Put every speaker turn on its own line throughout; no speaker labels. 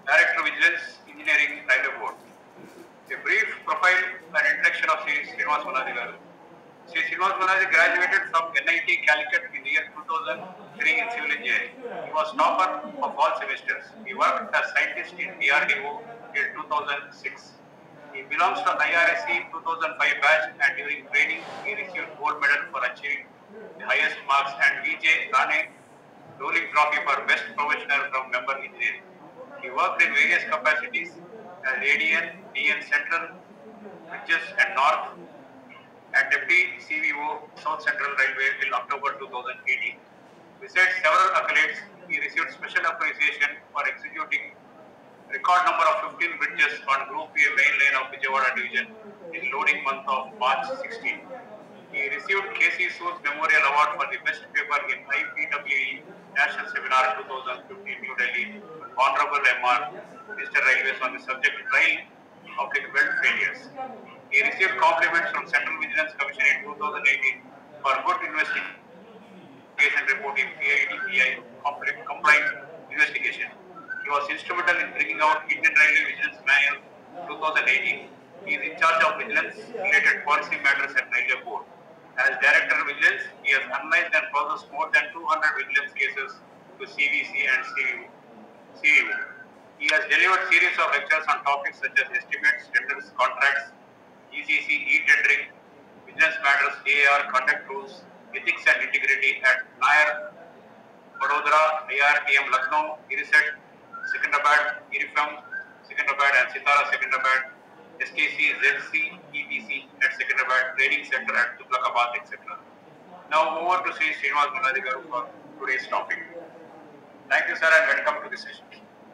Director Vigilance Engineering Railway Board. A brief profile and introduction of Sri Srinivas Manaji garu. Sri Srinivas Manaji graduated from NIT Calicut in the year 2003 in civil engineering. He was topper of all semesters. He worked as scientist in DRDO till 2006. He belongs to IRSC 2005 batch and during training he received gold medal for achieving the highest marks and VJ Rane Rolling Trophy for Best Professional from Member Engineering. He worked in various capacities as ADN, DN Central, Bridges and North, and Deputy CVO South Central Railway till October 2018. Besides several accolades, he received special appreciation for executing record number of 15 bridges on Group A main line of Vijayawada division in loading month of March 16. He received KC Sood Memorial Award for the best paper in IPWE National Seminar 2015 New Delhi with Honorable MR Mr. Railways on the subject Rail Public Belt Failures. He received compliments from Central Vigilance Commission in 2018 for good investigation report in PIDPI compliant investigation. He was instrumental in bringing out Indian Railway Vigilance Manual 2018. He is in charge of vigilance related policy matters at Railway Board. As Director of Vigilance, he has analyzed and processed more than 200 vigilance cases to CVC and CVO. He has delivered series of lectures on topics such as estimates, tenders, contracts, ECC, e-tendering, vigilance matters, AAR, conduct rules, ethics and integrity at Nair, Vadodara, IRTM, Lucknow, IRISET, Secunderabad, IRIFM, Secunderabad and Sitara Secunderabad, SKC, ZC, ETC at Secunderabad, Training Center at Tuglakabad, etc. Now over to Sri Srinivas Manaji garu for today's topic. Thank you, sir, and welcome to the session.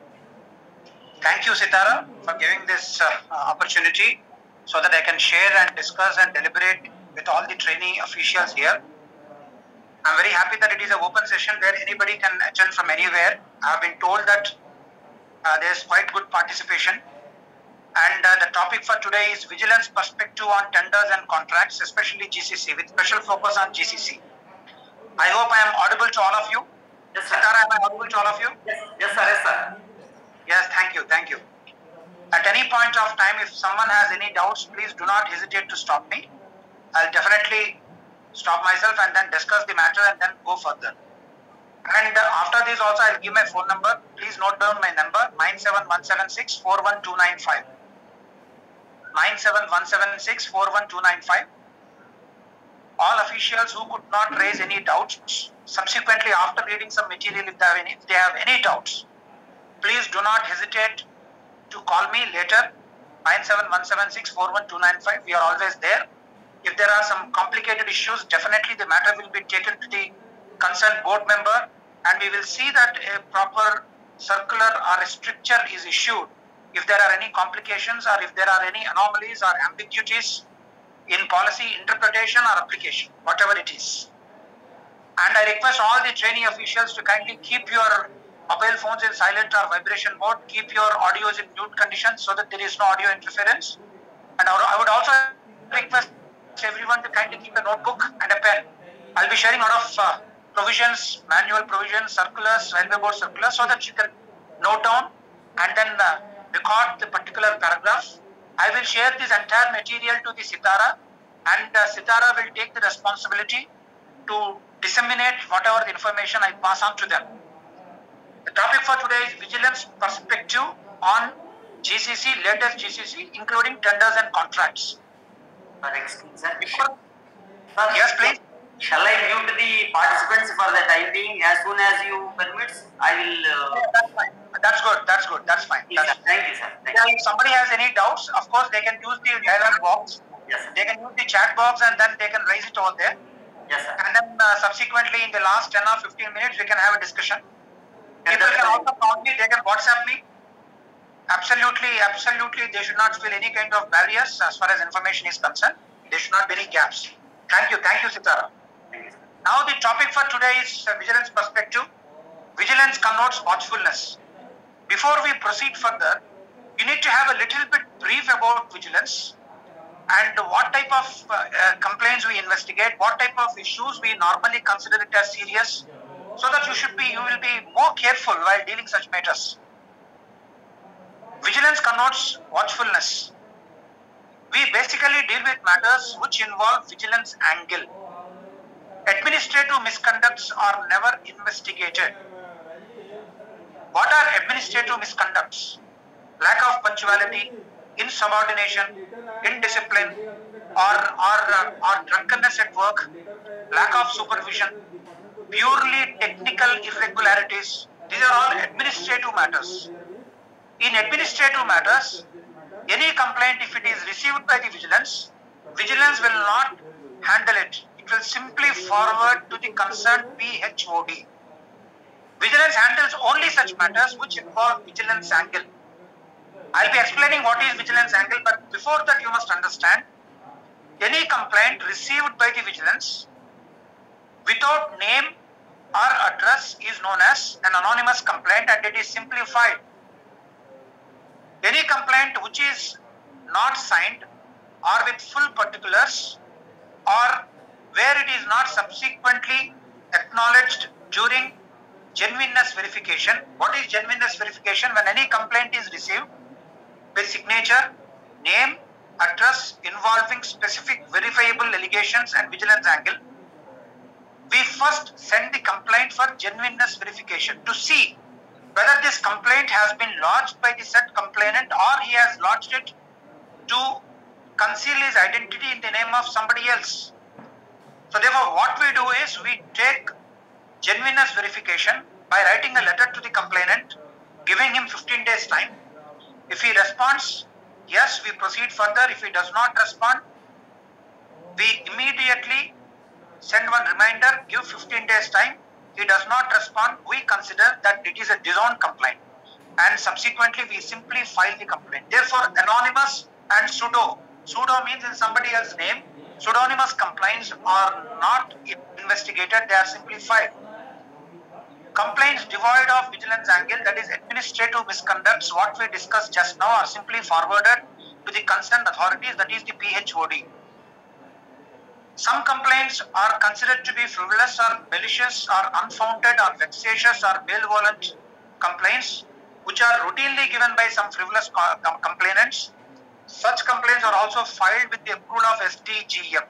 Thank you, Sitara, for giving this opportunity so that I can share and discuss and deliberate with all the trainee officials here. I'm very happy that it is an open session where anybody can attend from anywhere. I have been told that there's quite good participation. And the topic for today is vigilance perspective on tenders and contracts, especially GCC, with special focus on GCC. I hope I am audible to all of you.
Yes, sir.
Sitara, am I audible to all of you?
Yes, sir. Yes, sir.
Yes, thank you. Thank you. At any point of time, if someone has any doubts, please do not hesitate to stop me. I'll definitely stop myself and then discuss the matter and then go further. And after this also, I'll give my phone number. Please note down my number, 97176 41295. 97176 41295. All officials who could not raise any doubts, subsequently after reading some material, if they have any doubts, please do not hesitate to call me later, 97176 41295. We are always there. If there are some complicated issues, definitely the matter will be taken to the concerned board member and we will see that a proper circular or a stricture is issued if there are any complications or if there are any anomalies or ambiguities in policy interpretation or application, whatever it is. And I request all the trainee officials to kindly keep your mobile phones in silent or vibration mode, keep your audios in mute condition so that there is no audio interference. And I would also request everyone to kindly keep a notebook and a pen. I'll be sharing a lot of provisions, manual provisions, circulars, railway board circulars so that you can note down and then record the particular paragraph. I will share this entire material to the Sitara and Sitara will take the responsibility to disseminate whatever the information I pass on to them. The topic for today is vigilance perspective on GCC, latest GCC, including tenders and contracts.
Next, sir.
Yes, please.
Shall I mute the participants for the time being? As soon as you permit, I will.
That's fine. That's good. That's good. That's fine.
Yes, thank you, sir. Thank
you. If somebody has any doubts, of course, they can use the dialog box.
Yes, sir.
They can use the chat box and then they can raise it over there.
Yes, sir.
And then subsequently in the last 10 or 15 minutes, we can have a discussion. People can also call me, they can WhatsApp me. Absolutely, absolutely, they should not feel any kind of barriers as far as information is concerned. There should not be any gaps. Thank you, Sitara. Now the topic for today is vigilance perspective. Vigilance connotes watchfulness. Before we proceed further, you need to have a little bit brief about vigilance and what type of complaints we investigate, what type of issues we normally consider it as serious, so that you will be more careful while dealing such matters. Vigilance connotes watchfulness. We basically deal with matters which involve vigilance angle. Administrative misconducts are never investigated. What are administrative misconducts? Lack of punctuality, insubordination, indiscipline, or drunkenness at work, lack of supervision, purely technical irregularities. These are all administrative matters. In administrative matters, any complaint, if it is received by the vigilance, vigilance will not handle it. It will simply forward to the concerned PHOD. Vigilance handles only such matters which involve vigilance angle. I'll be explaining what is vigilance angle, but before that you must understand, any complaint received by the vigilance without name or address is known as an anonymous complaint, and it is simplified. Any complaint which is not signed or with full particulars, or where it is not subsequently acknowledged during genuineness verification. What is genuineness verification? When any complaint is received with signature, name, address involving specific verifiable allegations and vigilance angle, we first send the complaint for genuineness verification to see whether this complaint has been lodged by the said complainant or he has lodged it to conceal his identity in the name of somebody else. So therefore what we do is we take genuineness verification by writing a letter to the complainant, giving him 15 days time. If he responds, yes, we proceed further. If he does not respond, we immediately send one reminder, give 15 days time. He does not respond, we consider that it is a disowned complaint, and subsequently we simply file the complaint. Therefore, anonymous and pseudo means in somebody else's name, pseudonymous complaints are not investigated, they are simply filed. Complaints devoid of vigilance angle, that is administrative misconducts, what we discussed just now, are simply forwarded to the concerned authorities, that is the PHOD. Some complaints are considered to be frivolous or malicious or unfounded or vexatious or malevolent complaints, which are routinely given by some frivolous complainants. Such complaints are also filed with the approval of SDGM.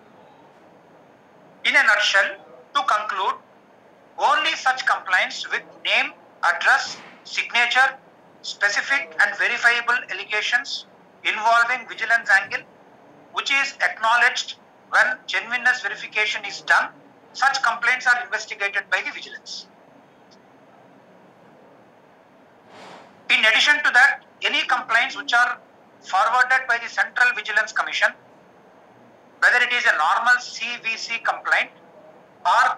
In a nutshell, to conclude, only such complaints with name, address, signature, specific and verifiable allegations involving vigilance angle, which is acknowledged when genuineness verification is done, such complaints are investigated by the vigilance. In addition to that, any complaints which are forwarded by the Central Vigilance Commission, whether it is a normal CVC complaint or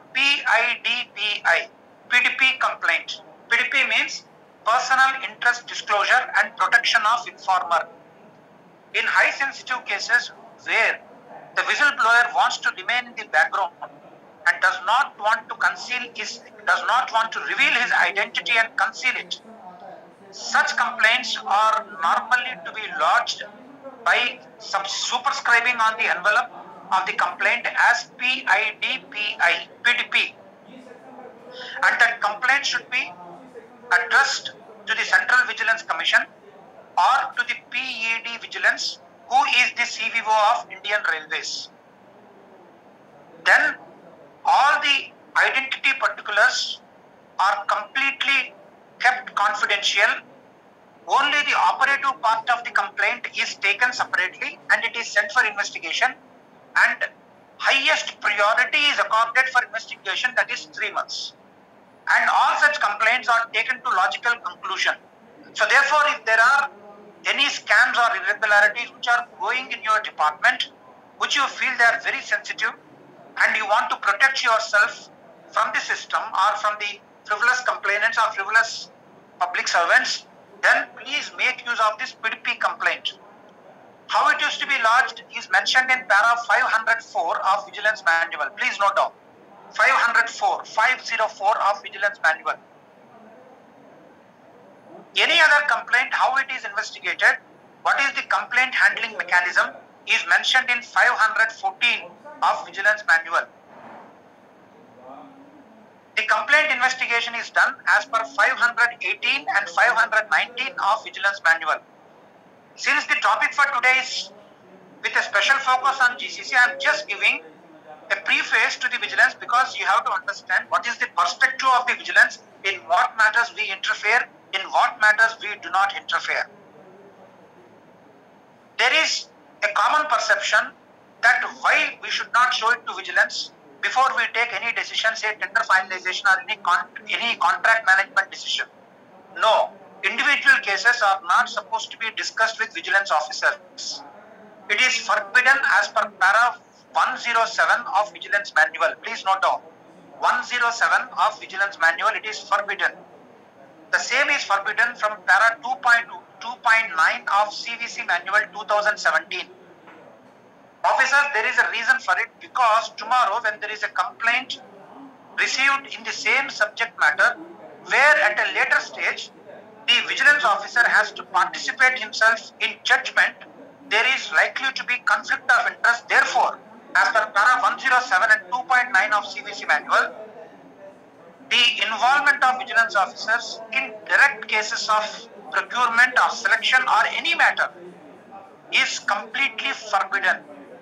PIDPI complaint. PDP means Personal Interest Disclosure and Protection of Informer. In high sensitive cases where the whistleblower wants to remain in the background and does not want to reveal his identity and conceal it, such complaints are normally to be lodged by superscribing on the envelope of the complaint as PIDPI, and that complaint should be addressed to the Central Vigilance Commission or to the PED Vigilance, who is the CVO of Indian Railways. Then all the identity particulars are completely kept confidential. Only the operative part of the complaint is taken separately and it is sent for investigation, and highest priority is accorded for investigation, that is 3 months. And all such complaints are taken to logical conclusion. So therefore, if there are any scams or irregularities which are going in your department, which you feel they are very sensitive and you want to protect yourself from the system or from the frivolous complainants or frivolous public servants, then please make use of this PDP complaint. How it used to be lodged is mentioned in para 504 of Vigilance Manual. Please note down. 504 of Vigilance Manual. Any other complaint, how it is investigated, what is the complaint handling mechanism, is mentioned in 514 of Vigilance Manual. The complaint investigation is done as per 518 and 519 of Vigilance Manual. Since the topic for today is with a special focus on GCC, I am just giving a preface to the vigilance because you have to understand what is the perspective of the vigilance, in what matters we interfere, in what matters we do not interfere. There is a common perception that why we should not show it to vigilance before we take any decision, say tender finalization or any contract management decision. No, individual cases are not supposed to be discussed with vigilance officers. It is forbidden as per para 107 of Vigilance Manual. Please note down, 107 of Vigilance Manual, it is forbidden. The same is forbidden from para 2.9 of CVC Manual 2017. Officers, there is a reason for it because tomorrow when there is a complaint received in the same subject matter, where at a later stage, the vigilance officer has to participate himself in judgment, there is likely to be conflict of interest. Therefore, as per para 107 and 2.9 of CVC Manual, the involvement of vigilance officers in direct cases of procurement or selection or any matter is completely forbidden.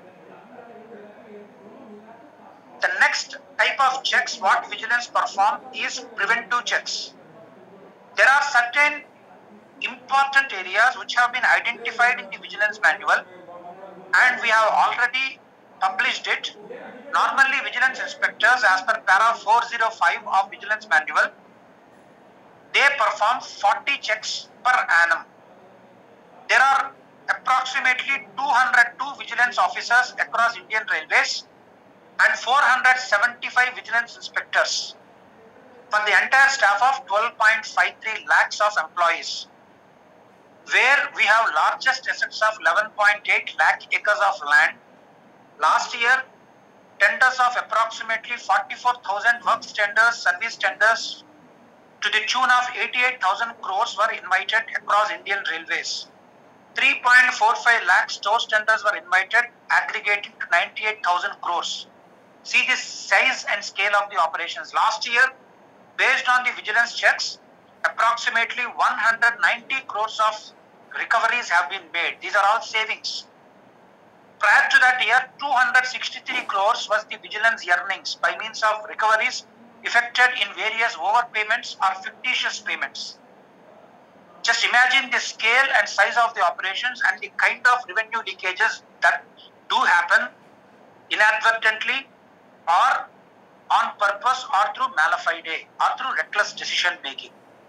The next type of checks what vigilance perform is preventive checks. There are certain important areas which have been identified in the Vigilance Manual and we have already published it. Normally, vigilance inspectors, as per para 405 of Vigilance Manual, they perform 40 checks per annum. There are approximately 202 vigilance officers across Indian Railways and 475 vigilance inspectors for the entire staff of 12.53 lakhs of employees, where we have largest assets of 11.8 lakh acres of land. Last year, tenders of approximately 44,000 works tenders, service tenders to the tune of 88,000 crores were invited across Indian Railways. 3.45 lakh stores tenders were invited, aggregating to 98,000 crores. See the size and scale of the operations. Last year, based on the vigilance checks, approximately 190 crores of recoveries have been made. These are all savings. Prior to that year, 263 crores was the vigilance earnings by means of recoveries effected in various overpayments or fictitious payments. Just imagine the scale and size of the operations and the kind of revenue leakages that do happen inadvertently or on purpose or through mala fide or through reckless decision making.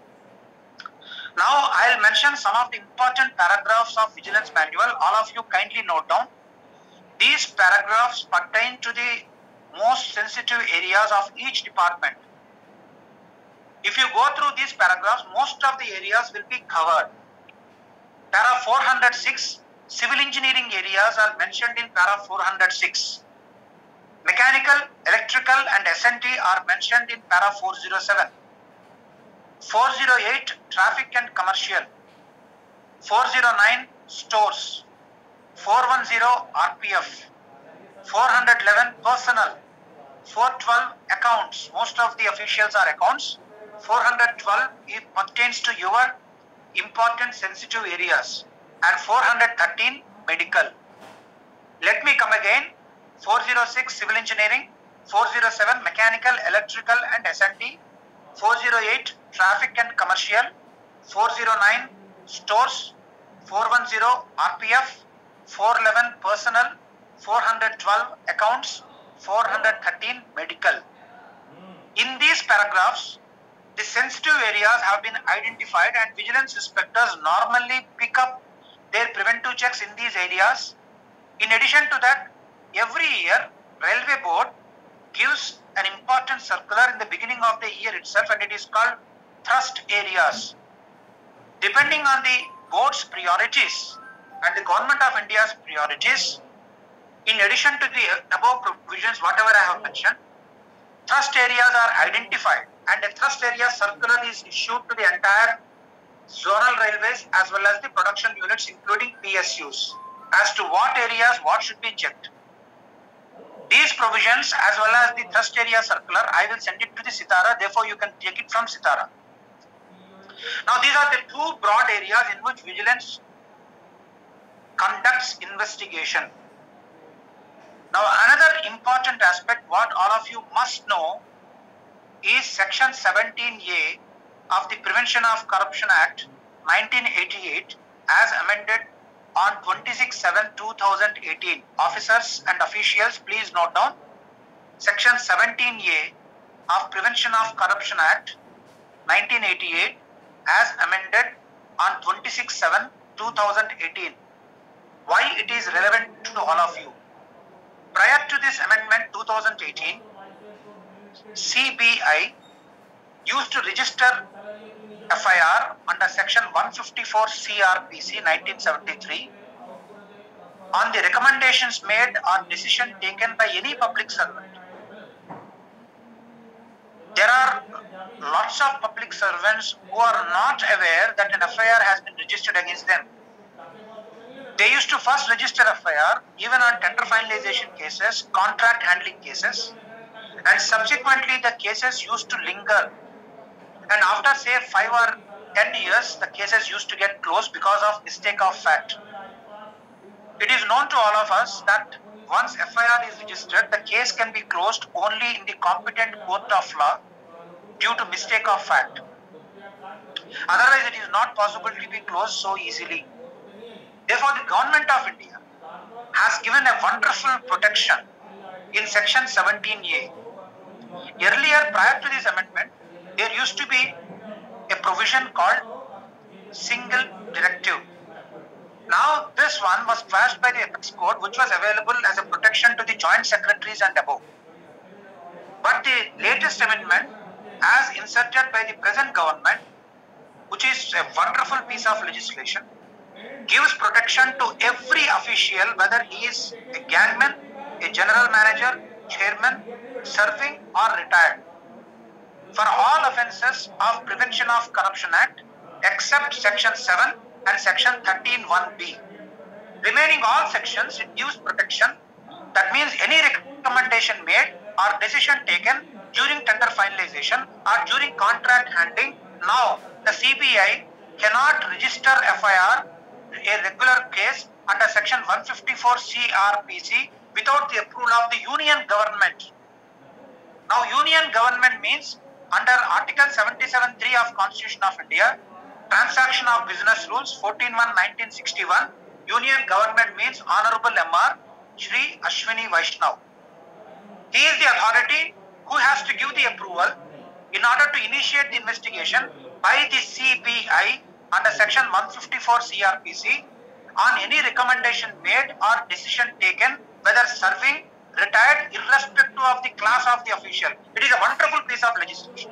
Now I'll mention some of the important paragraphs of Vigilance Manual. All of you kindly note down. These paragraphs pertain to the most sensitive areas of each department. If you go through these paragraphs, most of the areas will be covered. Para 406, civil engineering areas are mentioned in para 406. Mechanical, electrical and S&T are mentioned in para 407. 408, traffic and commercial. 409, stores. 410, RPF. 411, personnel. 412, accounts. Most of the officials are accounts. 412, it pertains to your important sensitive areas. And 413, medical. Let me come again. 406, civil engineering. 407, mechanical, electrical and S&T. 408, traffic and commercial. 409, stores. 410, RPF. 411, personnel. 412, accounts. 413, medical. In these paragraphs, the sensitive areas have been identified and vigilance inspectors normally pick up their preventive checks in these areas. In addition to that, every year, Railway Board gives an important circular in the beginning of the year itself and it is called thrust areas. Depending on the board's priorities and the Government of India's priorities, in addition to the above provisions, whatever I have mentioned, thrust areas are identified and a thrust area circular is issued to the entire zonal railways as well as the production units including PSUs as to what areas what should be checked. These provisions as well as the thrust area circular, I will send it to the Sitara, therefore you can take it from Sitara. Now these are the two broad areas in which vigilance conducts investigation. Now, another important aspect what all of you must know is Section 17A of the Prevention of Corruption Act 1988 as amended on 26/7/2018. Officers and officials, please note down Section 17A of Prevention of Corruption Act 1988 as amended on 26/7/2018. Why it is relevant to all of you? Prior to this amendment 2018, CBI used to register FIR under Section 154 CRPC 1973 on the recommendations made or decision taken by any public servant. There are lots of public servants who are not aware that an FIR has been registered against them. They used to first register FIR even on tender finalization cases, contract handling cases, and subsequently the cases used to linger. And after say 5 or 10 years, the cases used to get closed because of mistake of fact. It is known to all of us that once FIR is registered, the case can be closed only in the competent court of law due to mistake of fact. Otherwise, it is not possible to be closed so easily. Therefore, the Government of India has given a wonderful protection in Section 17A. Earlier, prior to this amendment, there used to be a provision called single directive. Now, this one was passed by the Apex Code, which was available as a protection to the joint secretaries and above. But the latest amendment, as inserted by the present government, which is a wonderful piece of legislation, gives protection to every official, whether he is a gangman, a general manager, chairman, serving or retired, for all offences of Prevention of Corruption Act except Section 7 and Section 13(1)(b). Remaining all sections, it gives protection. That means any recommendation made or decision taken during tender finalization or during contract handling, now the CBI cannot register FIR, a regular case, under Section 154 CRPC without the approval of the Union Government. Now, Union Government means under Article 77(3) of Constitution of India, Transaction of Business Rules 14/1/1961, Union Government means Honorable MR Shri Ashwini Vaishnav. He is the authority who has to give the approval in order to initiate the investigation by the CBI under Section 154 CRPC on any recommendation made or decision taken, whether serving, retired, irrespective of the class of the official. It is a wonderful piece of legislation.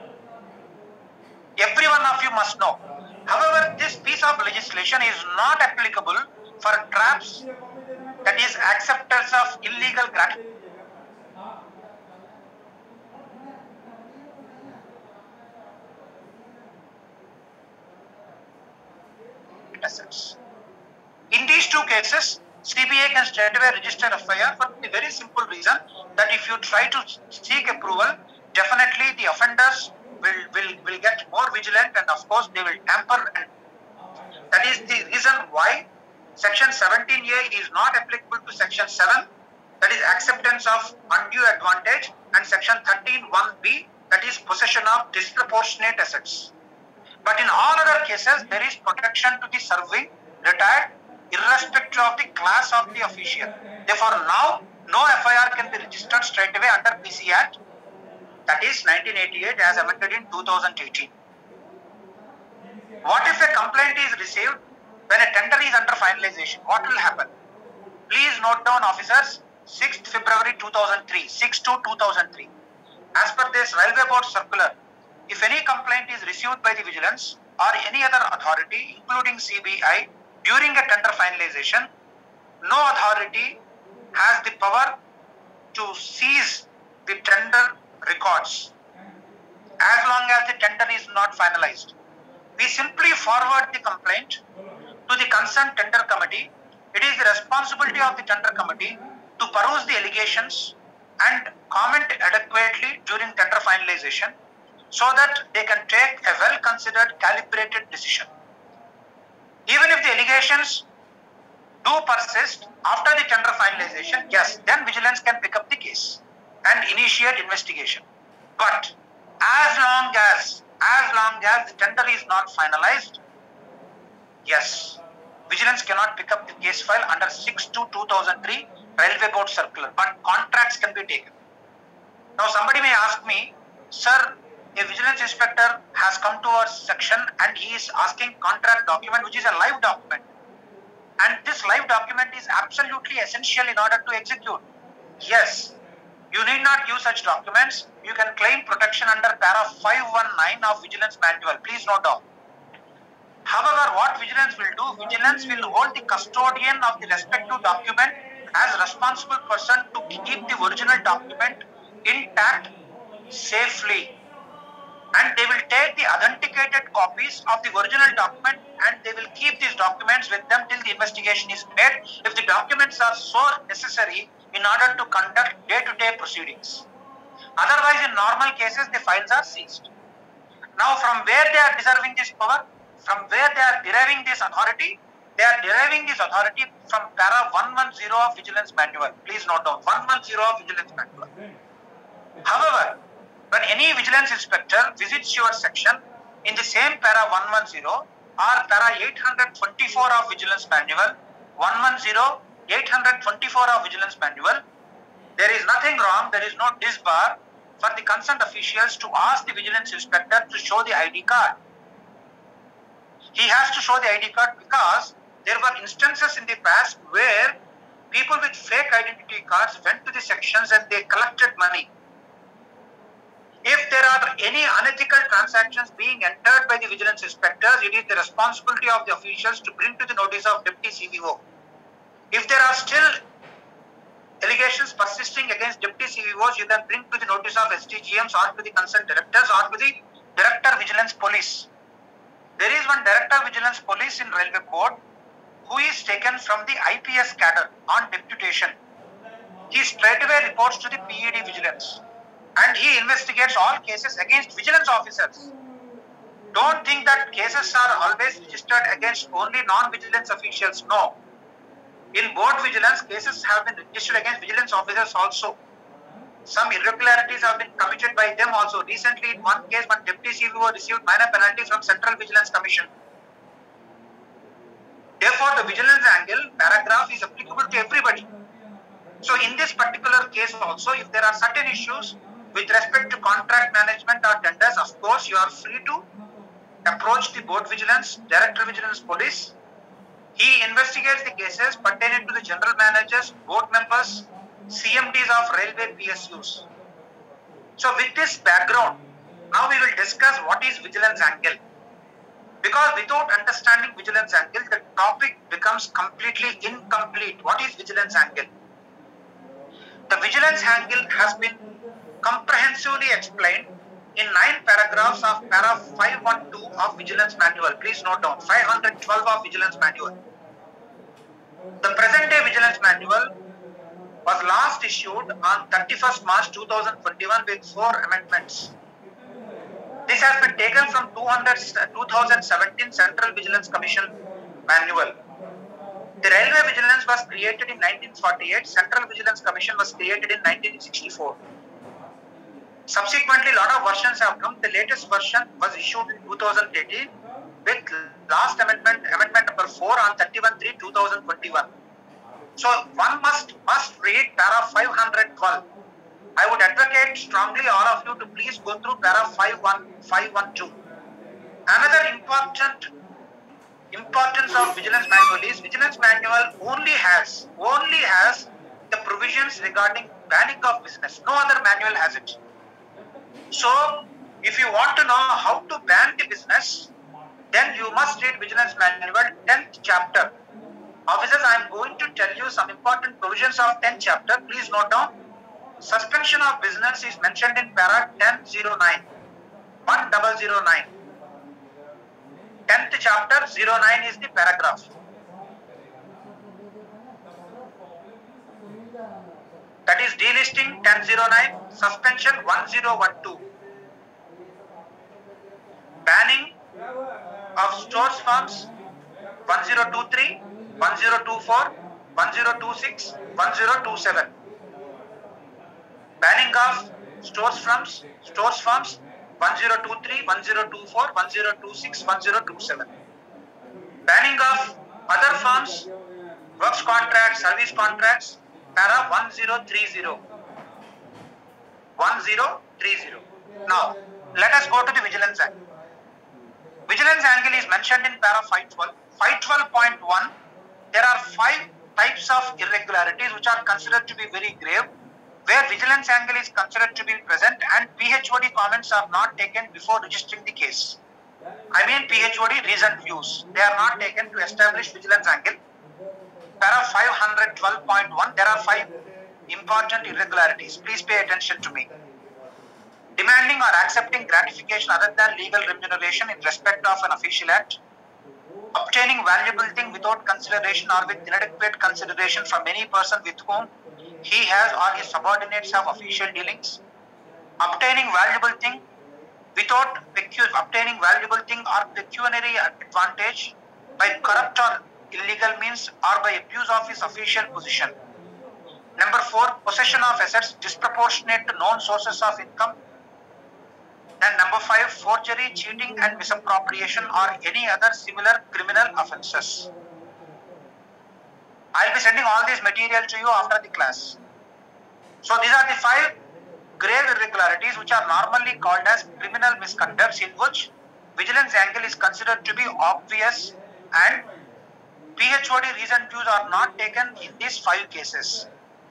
Every one of you must know. However, this piece of legislation is not applicable for traps, that is acceptance of illegal gratuity. Assets. In these two cases, CBI can straightaway register FIR for the very simple reason that if you try to seek approval, definitely the offenders will get more vigilant, and of course they will tamper. And that is the reason why Section 17A is not applicable to Section 7, that is acceptance of undue advantage, and Section 13(1)(b), that is possession of disproportionate assets. But in all other cases, there is protection to the serving, retired, irrespective of the class of the official. Therefore, now no FIR can be registered straight away under PC Act, that is 1988 as amended in 2018. What if a complaint is received when a tender is under finalization? What will happen? Please note down, officers, 6th February 2003, 6/2/2003. As per this Railway Board circular, if any complaint is received by the vigilance or any other authority, including CBI, during a tender finalization, no authority has the power to seize the tender records as long as the tender is not finalized. We simply forward the complaint to the concerned tender committee. It is the responsibility of the tender committee to peruse the allegations and comment adequately during tender finalization, so that they can take a well-considered, calibrated decision. Even if the allegations do persist after the tender finalization, yes, then vigilance can pick up the case and initiate investigation. But as long as the tender is not finalized, yes, vigilance cannot pick up the case file under 6/2/2003 Railway Board Circular, but contracts can be taken. Now somebody may ask me, sir, a vigilance inspector has come to our section and he is asking contract document, which is a live document. And this live document is absolutely essential in order to execute. Yes, you need not use such documents. You can claim protection under para 519 of Vigilance Manual. Please note down. However, what vigilance will do, vigilance will hold the custodian of the respective document as responsible person to keep the original document intact safely. And they will take the authenticated copies of the original document and they will keep these documents with them till the investigation is made if the documents are so necessary in order to conduct day-to-day proceedings. Otherwise, in normal cases, the files are seized. Now, from where they are deserving this power, from where they are deriving this authority, they are deriving this authority from para 110 of Vigilance Manual. Please note down, 110 of Vigilance Manual. However, when any vigilance inspector visits your section in the same para 110 or para 824 of Vigilance Manual, 110, 824 of Vigilance Manual, there is nothing wrong, there is no disbar for the concerned officials to ask the vigilance inspector to show the ID card. He has to show the ID card because there were instances in the past where people with fake identity cards went to the sections and they collected money. If there are any unethical transactions being entered by the vigilance inspectors, it is the responsibility of the officials to bring to the notice of Deputy CVO. If there are still allegations persisting against Deputy CVOs, you can bring to the notice of SDGMs or to the concerned directors or to the Director Vigilance Police. There is one Director Vigilance Police in Railway Board who is taken from the IPS cadre on deputation. He straightaway reports to the PED Vigilance and he investigates all cases against vigilance officers. Don't think that cases are always registered against only non-vigilance officials. No. In board vigilance, cases have been registered against vigilance officers also. Some irregularities have been committed by them also. Recently, in one case, one Deputy CVO received minor penalty from Central Vigilance Commission. Therefore, the vigilance angle paragraph is applicable to everybody. So, in this particular case also, if there are certain issues with respect to contract management or tenders, of course, you are free to approach the board vigilance, Director Vigilance Police. He investigates the cases pertaining to the general managers, board members, CMDs of railway PSUs. So with this background, now we will discuss what is vigilance angle. Because without understanding vigilance angle, the topic becomes completely incomplete. What is vigilance angle? The vigilance angle has been comprehensively explained in 9 paragraphs of para 512 of Vigilance Manual. Please note down, 512 of Vigilance Manual. The present day Vigilance Manual was last issued on 31st March 2021 with 4 amendments. This has been taken from 2017 Central Vigilance Commission Manual. The Railway Vigilance was created in 1948. Central Vigilance Commission was created in 1964. Subsequently, a lot of versions have come. The latest version was issued in 2018 with last amendment number 4 on 31/3/2021. So one must read para 512. I would advocate strongly all of you to please go through para 512. Another importance of Vigilance Manual is Vigilance Manual only has the provisions regarding banning of business. No other manual has it. So, if you want to know how to ban the business, then you must read Vigilance Manual 10th chapter. Officers, I am going to tell you some important provisions of 10th chapter. Please note down. Suspension of business is mentioned in para 1009. 1009. 10th chapter 09 is the paragraph. That is delisting 1009, suspension 1012. Banning of stores firms 1023, 1024, 1026, 1027. Banning of stores firms, 1023, 1024, 1026, 1027. Banning of other firms, works contracts, service contracts, para 1030. 1030. Now, let us go to the vigilance angle. Vigilance angle is mentioned in para 512. 512.1, there are 5 types of irregularities which are considered to be very grave, where vigilance angle is considered to be present and PHOD comments are not taken before registering the case. I mean PHOD reasoned views. They are not taken to establish vigilance angle. Para 512.1, there are 5 important irregularities. Please pay attention to me. Demanding or accepting gratification other than legal remuneration in respect of an official act. Obtaining valuable thing without consideration or with inadequate consideration from any person with whom he has or his subordinates have official dealings. Obtaining valuable thing without obtaining valuable thing or pecuniary advantage by corrupt or illegal means or by abuse of his official position. Number 4, possession of assets disproportionate to known sources of income. And number 5, forgery, cheating and misappropriation or any other similar criminal offences. I will be sending all this material to you after the class. So these are the 5 grave irregularities which are normally called as criminal misconducts, in which vigilance angle is considered to be obvious and PHOD reasoned views are not taken in these 5 cases.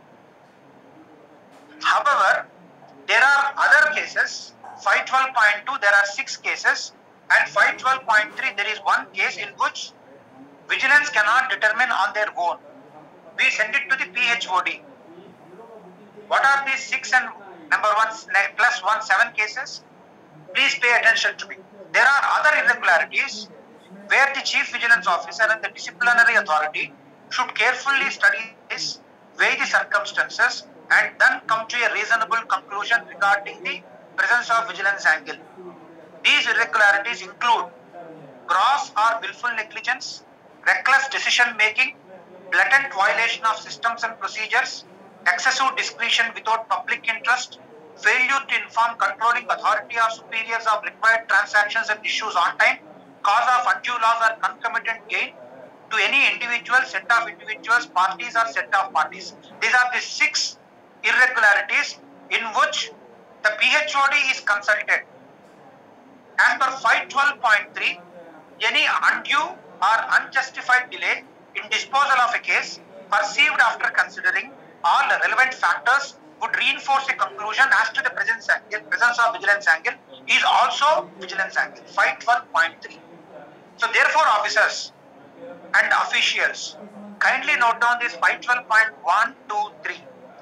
However, there are other cases. 512.2, there are 6 cases, and 512.3, there is 1 case in which vigilance cannot determine on their own. We send it to the PHOD. What are these 6 and number 1 plus 1, 7 cases? Please pay attention to me. There are other irregularities where the Chief Vigilance Officer and the disciplinary authority should carefully study this, weigh the circumstances, and then come to a reasonable conclusion regarding the presence of vigilance angle. These irregularities include gross or willful negligence, reckless decision making, blatant violation of systems and procedures, excessive discretion without public interest, failure to inform controlling authority or superiors of required transactions and issues on time, cause of undue loss or concomitant gain to any individual, set of individuals, parties or set of parties. These are the 6 irregularities in which the PHOD is consulted. As per 512.3, any undue or unjustified delay in disposal of a case perceived after considering all the relevant factors would reinforce a conclusion as to the presence of vigilance angle is also vigilance angle. 512.3. So therefore, officers and officials, kindly note down this 512.1, 2, 3.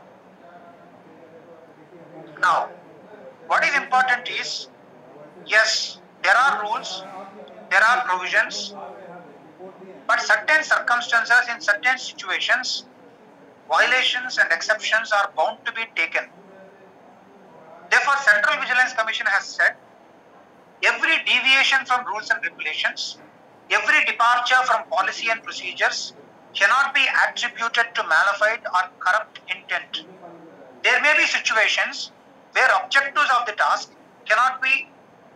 Now, what is important is, yes, there are rules, there are provisions, but certain circumstances in certain situations, violations and exceptions are bound to be taken. Therefore, Central Vigilance Commission has said, every deviation from rules and regulations, every departure from policy and procedures cannot be attributed to malafide or corrupt intent. There may be situations where objectives of the task cannot be,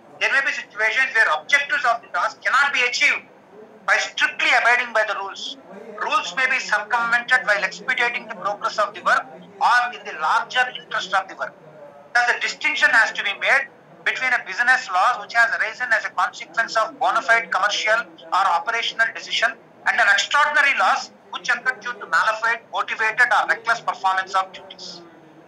achieved by strictly abiding by the rules. Rules may be circumvented while expediting the progress of the work or in the larger interest of the work. Thus, a distinction has to be made between a business loss which has arisen as a consequence of bona fide commercial or operational decision and an extraordinary loss which occurred due to malafide, motivated or reckless performance of duties.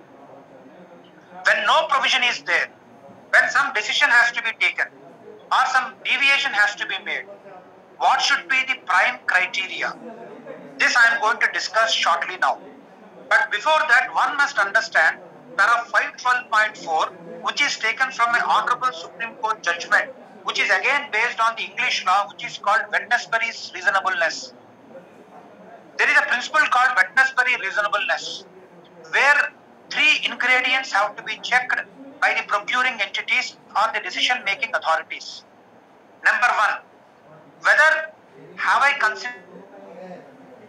When no provision is there, when some decision has to be taken or some deviation has to be made, what should be the prime criteria? This I am going to discuss shortly now. But before that, one must understand para 512.4, which is taken from an Honorable Supreme Court judgment, which is again based on the English law, which is called Wednesbury's reasonableness. There is a principle called Wednesbury reasonableness, where 3 ingredients have to be checked by the procuring entities or the decision-making authorities. Number 1, whether have I considered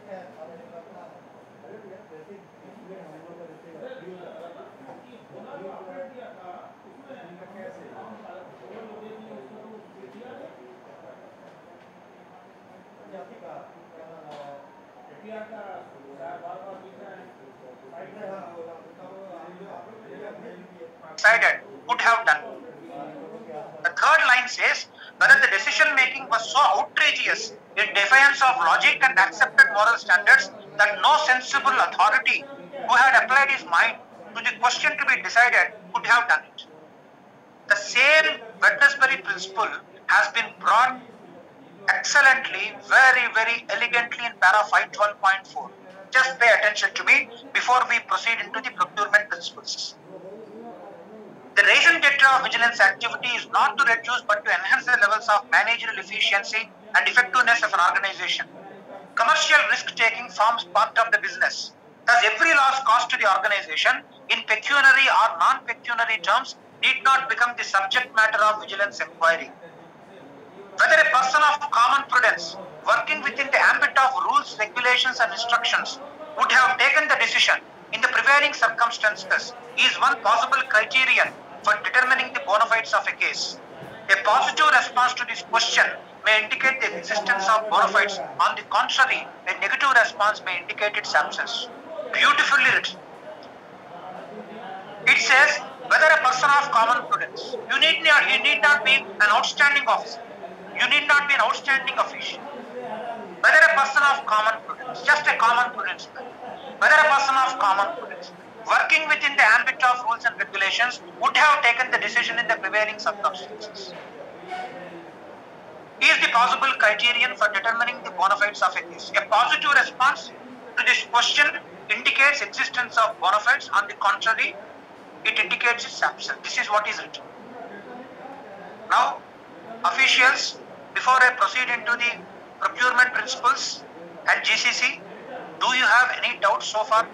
decided could have done. The third line says whether the decision making was so outrageous in defiance of logic and accepted moral standards that no sensible authority who had applied his mind to the question to be decided could have done it. The same Wednesbury principle has been brought excellently, very elegantly in para 512.4. Just pay attention to me before we proceed into the procurement principles. The raison d'etre of vigilance activity is not to reduce but to enhance the levels of managerial efficiency and effectiveness of an organization. Commercial risk-taking forms part of the business. Thus, every loss caused to the organization in pecuniary or non-pecuniary terms need not become the subject matter of vigilance inquiry. Whether a person of common prudence working within the ambit of rules, regulations and instructions would have taken the decision in the prevailing circumstances is one possible criterion for determining the bona fides of a case. A positive response to this question may indicate the existence of bona fides. On the contrary, a negative response may indicate its absence. Beautifully written. It says whether a person of common prudence. You need not be an outstanding officer. You need not be an outstanding official. Whether a person of common prudence, just a common prudence, whether a person of common prudence, working within the ambit of rules and regulations, would have taken the decision in the prevailing circumstances. Is the possible criterion for determining the bona fides of a case. A positive response to this question indicates existence of bona fides. On the contrary, it indicates its absence. This is what is written. Now, officials, before I proceed into the procurement principles and GCC, do you have any doubts so far?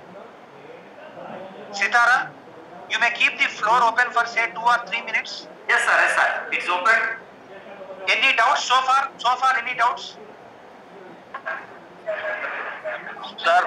Sitara, you may keep the floor open for say 2 or 3 minutes.
Yes, sir. It's open.
Any doubts so far? So far, any doubts?
Sir.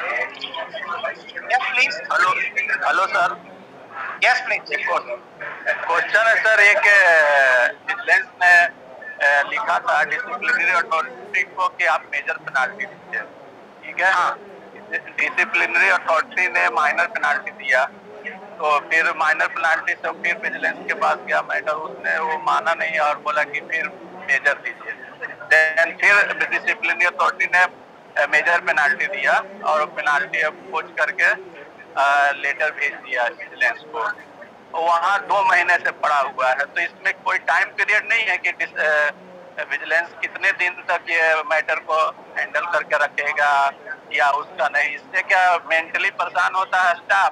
Yes, please.
Hello, sir.
Yes, please.
Question है sir, एक vigilance ने लिखा था disciplinary authority को कि आप major penalty दीजिए, ठीक है। डिसिप्लिनरी अथॉरिटी ने माइनर पेनाल्टी दिया, तो फिर माइनर पेनाल्टी से फिर विजिलेंस के पास गया मैटर, उसने वो माना नहीं और बोला कि फिर मेजर दीजिए। देन फिर डिसिप्लिनरी अथॉरिटी ने मेजर पेनाल्टी दिया और पेनाल्टी अब पूछ करके लेटर भेज दिया विजिलेंस को। वहाँ 2 महीने से पड़ा हुआ है, तो इसमें कोई टाइम पीरियड नहीं है कि विजिलेंस कितने दिन तक ये मैटर को हैंडल करके रखेगा या उसका नहीं। इससे क्या मेंटली परेशान होता है स्टाफ।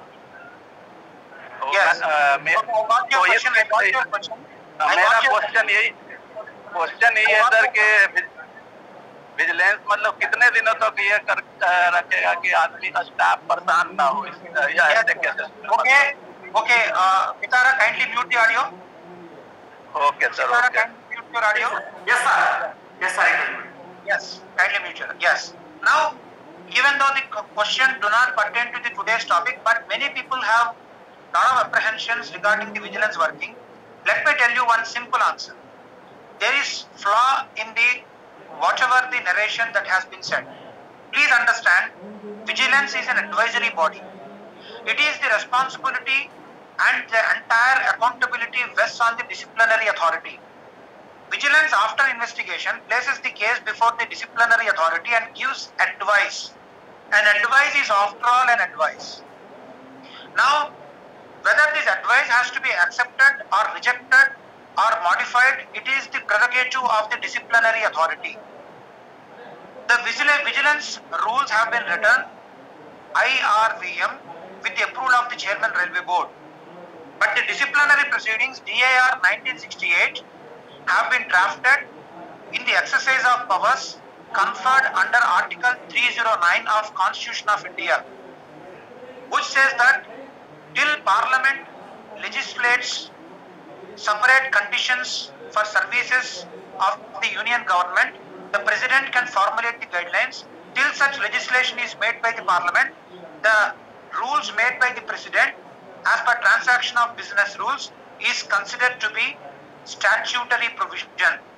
मेरा क्वेश्चन यही है सर कि विजिलेंस मतलब कितने दिनों तक ये कर रखेगा कि आदमी का स्टाफ परेशान ना हो, या ऐसे कैसे।
Okay, Pitara, kindly mute the audio.
Okay, sir.
Pitara,
Okay.
kindly mute your audio.
Yes, sir.
Yes, kindly mute your. Yes. Now, even though the question do not pertain to the today's topic, but many people have lot of apprehensions regarding the vigilance working. Let me tell you one simple answer. There is flaw in the whatever the narration that has been said. Please understand, vigilance is an advisory body. It is the responsibility and the entire accountability vests on the disciplinary authority. Vigilance after investigation places the case before the disciplinary authority and gives advice. An advice is after all an advice. Now, whether this advice has to be accepted or rejected or modified, it is the prerogative of the disciplinary authority. The vigilance rules have been written, IRVM, with the approval of the Chairman Railway Board. But the disciplinary proceedings, DAR 1968, have been drafted in the exercise of powers conferred under Article 309 of Constitution of India, which says that till Parliament legislates separate conditions for services of the Union Government, the President can formulate the guidelines. Till such legislation is made by the Parliament, the rules made by the President as per transaction of business rules is considered to be statutory provision.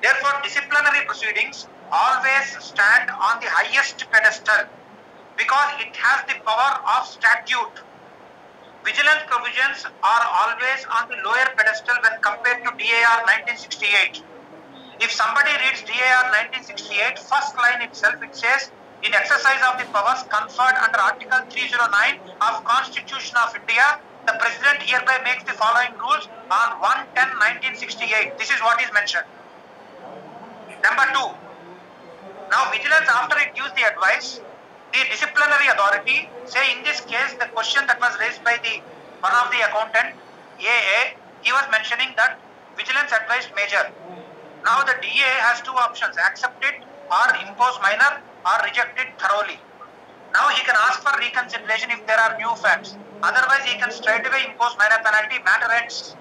Therefore, disciplinary proceedings always stand on the highest pedestal because it has the power of statute. Vigilance provisions are always on the lower pedestal when compared to DAR 1968. If somebody reads DAR 1968, first line itself, it says, in exercise of the powers conferred under Article 309 of Constitution of India, the President hereby makes the following rules on 1/10/1968. This is what is mentioned. Number 2. Now vigilance, after it gives the advice, the disciplinary authority, say in this case, the question that was raised by one of the accountant, AA, he was mentioning that vigilance advised major. Now the DA has two options, accept it or impose minor or reject it thoroughly. Now he can ask for reconsideration if there are new facts. Otherwise he can straight away impose minor penalty, matter ends.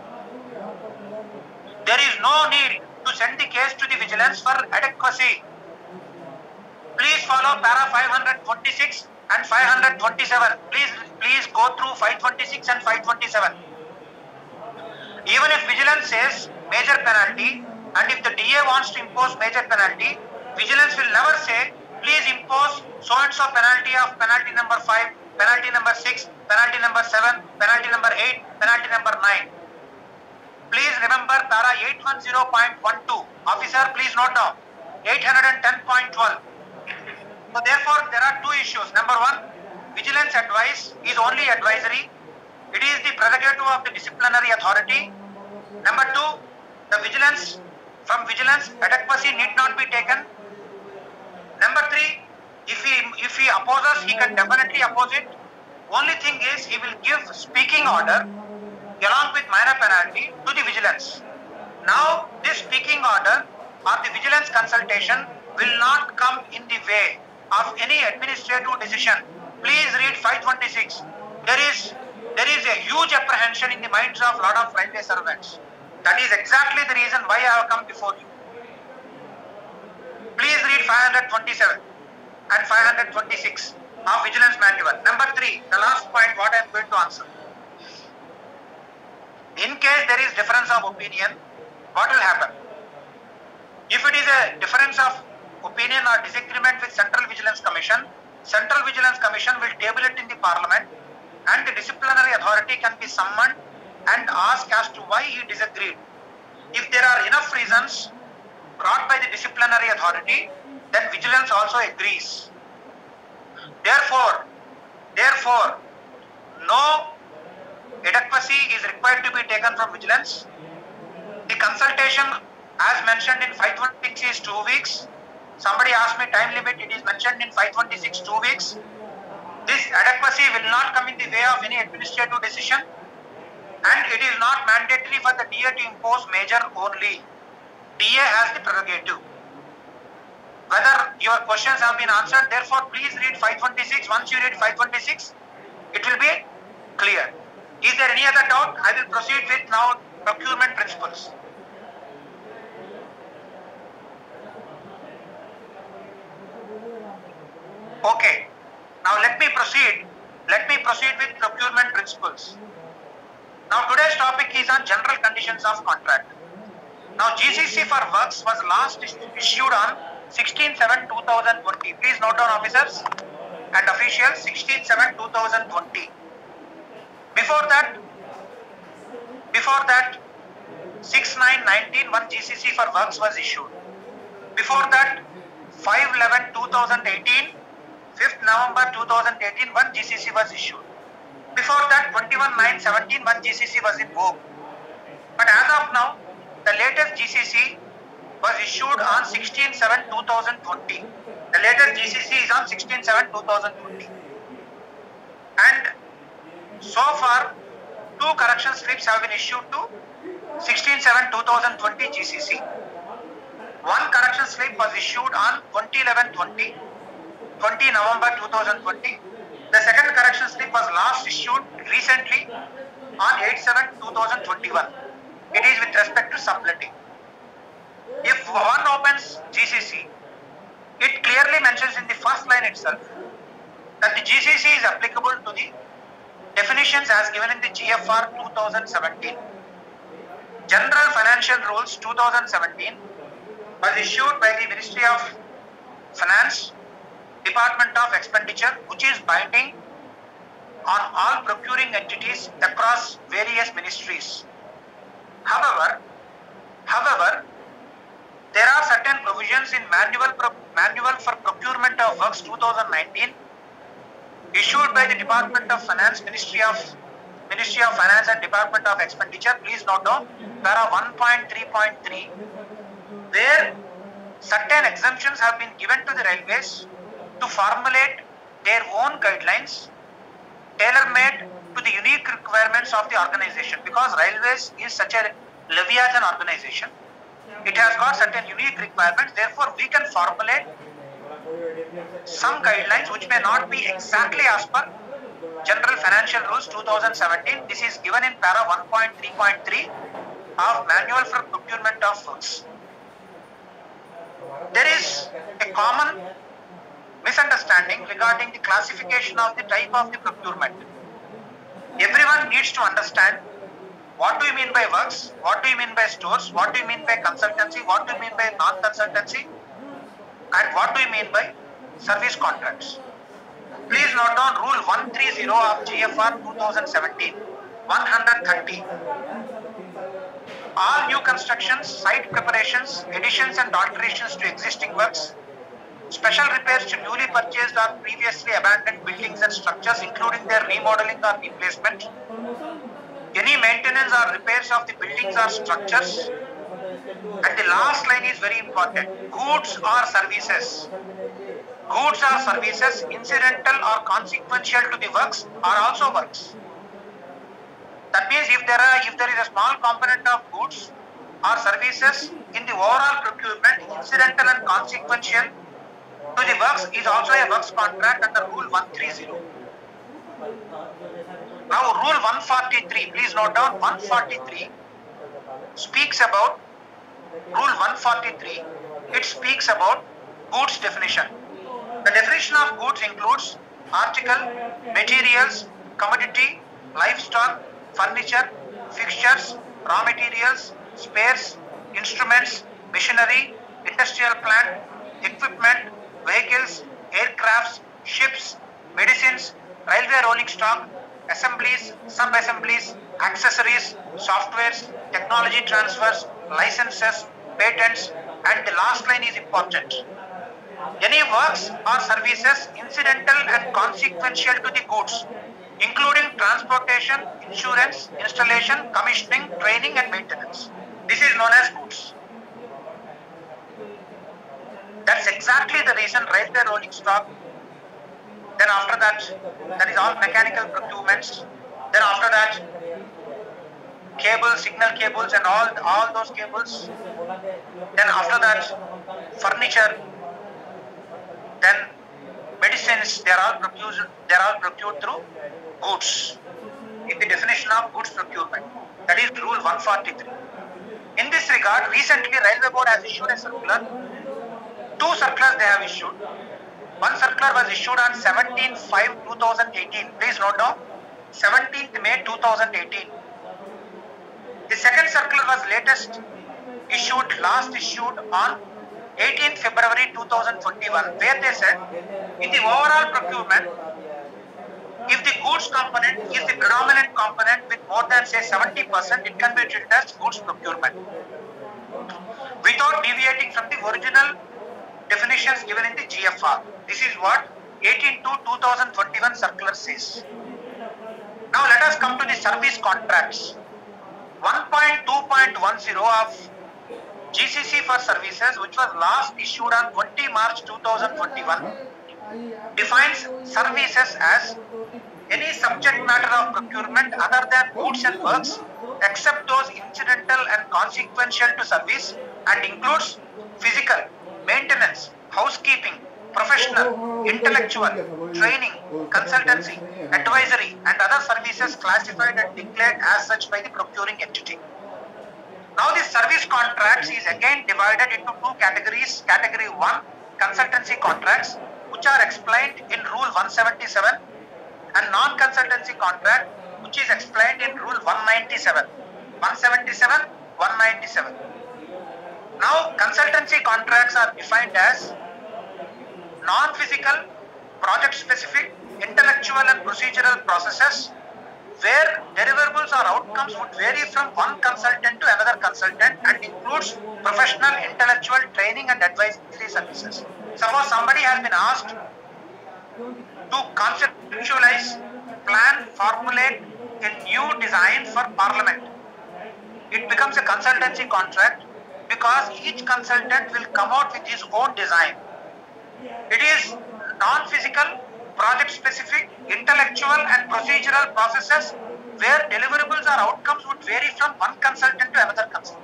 There is no need to send the case to the vigilance for adequacy. Please follow para 526 and 527. Please go through 526 and 527. Even if vigilance says major penalty, and if the DA wants to impose major penalty, vigilance will never say, please impose so-and-so penalty of penalty number 5, penalty number 6, penalty number 7, penalty number 8, penalty number 9. Please remember para 810.12. Officer, please note down. 810.12. So therefore, there are two issues. Number 1, vigilance advice is only advisory. It is the prerogative of the disciplinary authority. Number 2, from vigilance, adequacy need not be taken. Number 3, if he opposes, he can definitely oppose it. Only thing is, he will give speaking order along with minor penalty to the vigilance. Now, this speaking order or the vigilance consultation will not come in the way of any administrative decision. Please read 526. There is a huge apprehension in the minds of a lot of railway servants. That is exactly the reason why I have come before you. Please read 527 and 526 of Vigilance Manual. Number 3, the last point what I am going to answer. In case there is difference of opinion, what will happen? If it is a difference of opinion or disagreement with Central Vigilance Commission will table it in the Parliament and the disciplinary authority can be summoned and asked as to why he disagreed. If there are enough reasons brought by the disciplinary authority, then vigilance also agrees. Therefore, no adequacy is required to be taken from vigilance. The consultation, as mentioned in 526, is 2 weeks. Somebody asked me time limit, it is mentioned in 526, 2 weeks. This adequacy will not come in the way of any administrative decision, and it is not mandatory for the DA to impose major only. DA has the prerogative. Whether your questions have been answered, therefore please read 526. Once you read 526, it will be clear. Is there any other doubt? I will proceed with now procurement principles. Okay. Now let me proceed with procurement principles. Now today's topic is on general conditions of contract. Now GCC for works was last issued on 16/7/2020. Please note down, officers and officials, 16/7/2020. Before that 6/9/19 one GCC for works was issued. Before that 5/11/2018, 5th November 2018 one GCC was issued. Before that 21/9/17 one GCC was in vogue. But as of now, the latest GCC was issued on 16/7/2020. The latest GCC is on 16/7/2020. And so far, 2 correction slips have been issued to 16/7/2020 GCC. One correction slip was issued on 20/11/20, 20 November 2020. The second correction slip was last issued recently on 8/7/2021. It is with respect to subletting. If one opens GCC, it clearly mentions in the first line itself that the GCC is applicable to the definitions as given in the GFR 2017. General Financial Rules 2017 was issued by the Ministry of Finance, Department of Expenditure, which is binding on all procuring entities across various ministries. However, there are certain provisions in Manual for Procurement of Works 2019 issued by the Department of Finance, Ministry of Finance and Department of Expenditure. Please note down para 1.3.3, where certain exemptions have been given to the railways to formulate their own guidelines tailor-made to the unique requirements of the organization, because railways is such a leviathan organization. It has got certain unique requirements. Therefore, we can formulate some guidelines which may not be exactly as per General Financial Rules 2017. This is given in para 1.3.3 of Manual for Procurement of Works. There is a common misunderstanding regarding the classification of the type of the procurement. Everyone needs to understand what do you mean by works, what do you mean by stores, what do you mean by consultancy, what do you mean by non-consultancy, and what do you mean by service contracts. Please note down Rule 130 of GFR 2017, 130. All new constructions, site preparations, additions and alterations to existing works, special repairs to newly purchased or previously abandoned buildings and structures, including their remodeling or replacement, any maintenance or repairs of the buildings or structures, and the last line is very important, goods or services. Goods or services incidental or consequential to the works are also works. That means if there is a small component of goods or services in the overall procurement, incidental and consequential to the works is also a works contract under Rule 130. Now Rule 143, please note down 143 speaks about Rule 143, it speaks about goods definition. The definition of goods includes article, materials, commodity, livestock, furniture, fixtures, raw materials, spares, instruments, machinery, industrial plant, equipment, vehicles, aircrafts, ships, medicines, railway rolling stock, assemblies, sub-assemblies, accessories, softwares, technology transfers, licenses, patents, and the last line is important. Any works or services incidental and consequential to the goods, including transportation, insurance, installation, commissioning, training and maintenance. This is known as goods. That's exactly the reason railway rolling stock. Then after that is all mechanical procurements. Then after that, cables, signal cables and all those cables. Then after that, furniture. Then medicines, they are all procured through goods. In the definition of goods procurement. That is Rule 143. In this regard, recently Railway Board has issued a circular. Two circulars they have issued. One circular was issued on 17/5/2018. Please note down, 17th May 2018. The second circular was last issued on 18th February 2021, where they said, in the overall procurement, if the goods component is the predominant component with more than say 70%, it can be treated as goods procurement, without deviating from the original definitions given in the GFR. This is what 18/2/2021 circular says. Now let us come to the service contracts. 1.2.10 of GCC for services, which was last issued on 20 March 2021, defines services as any subject matter of procurement other than goods and works, except those incidental and consequential to service, and includes physical, maintenance, housekeeping, professional, intellectual, training, consultancy, advisory, and other services classified and declared as such by the procuring entity. Now the service contracts is again divided into two categories. Category 1, consultancy contracts, which are explained in Rule 177, and non-consultancy contract, which is explained in Rule 197. 177, 197. Now, consultancy contracts are defined as non-physical, project-specific, intellectual and procedural processes where deliverables or outcomes would vary from one consultant to another consultant and includes professional, intellectual, training and advisory services. Suppose somebody has been asked to conceptualize, plan, formulate a new design for Parliament. It becomes a consultancy contract because each consultant will come out with his own design. It is non-physical, project-specific, intellectual and procedural processes where deliverables or outcomes would vary from one consultant to another consultant.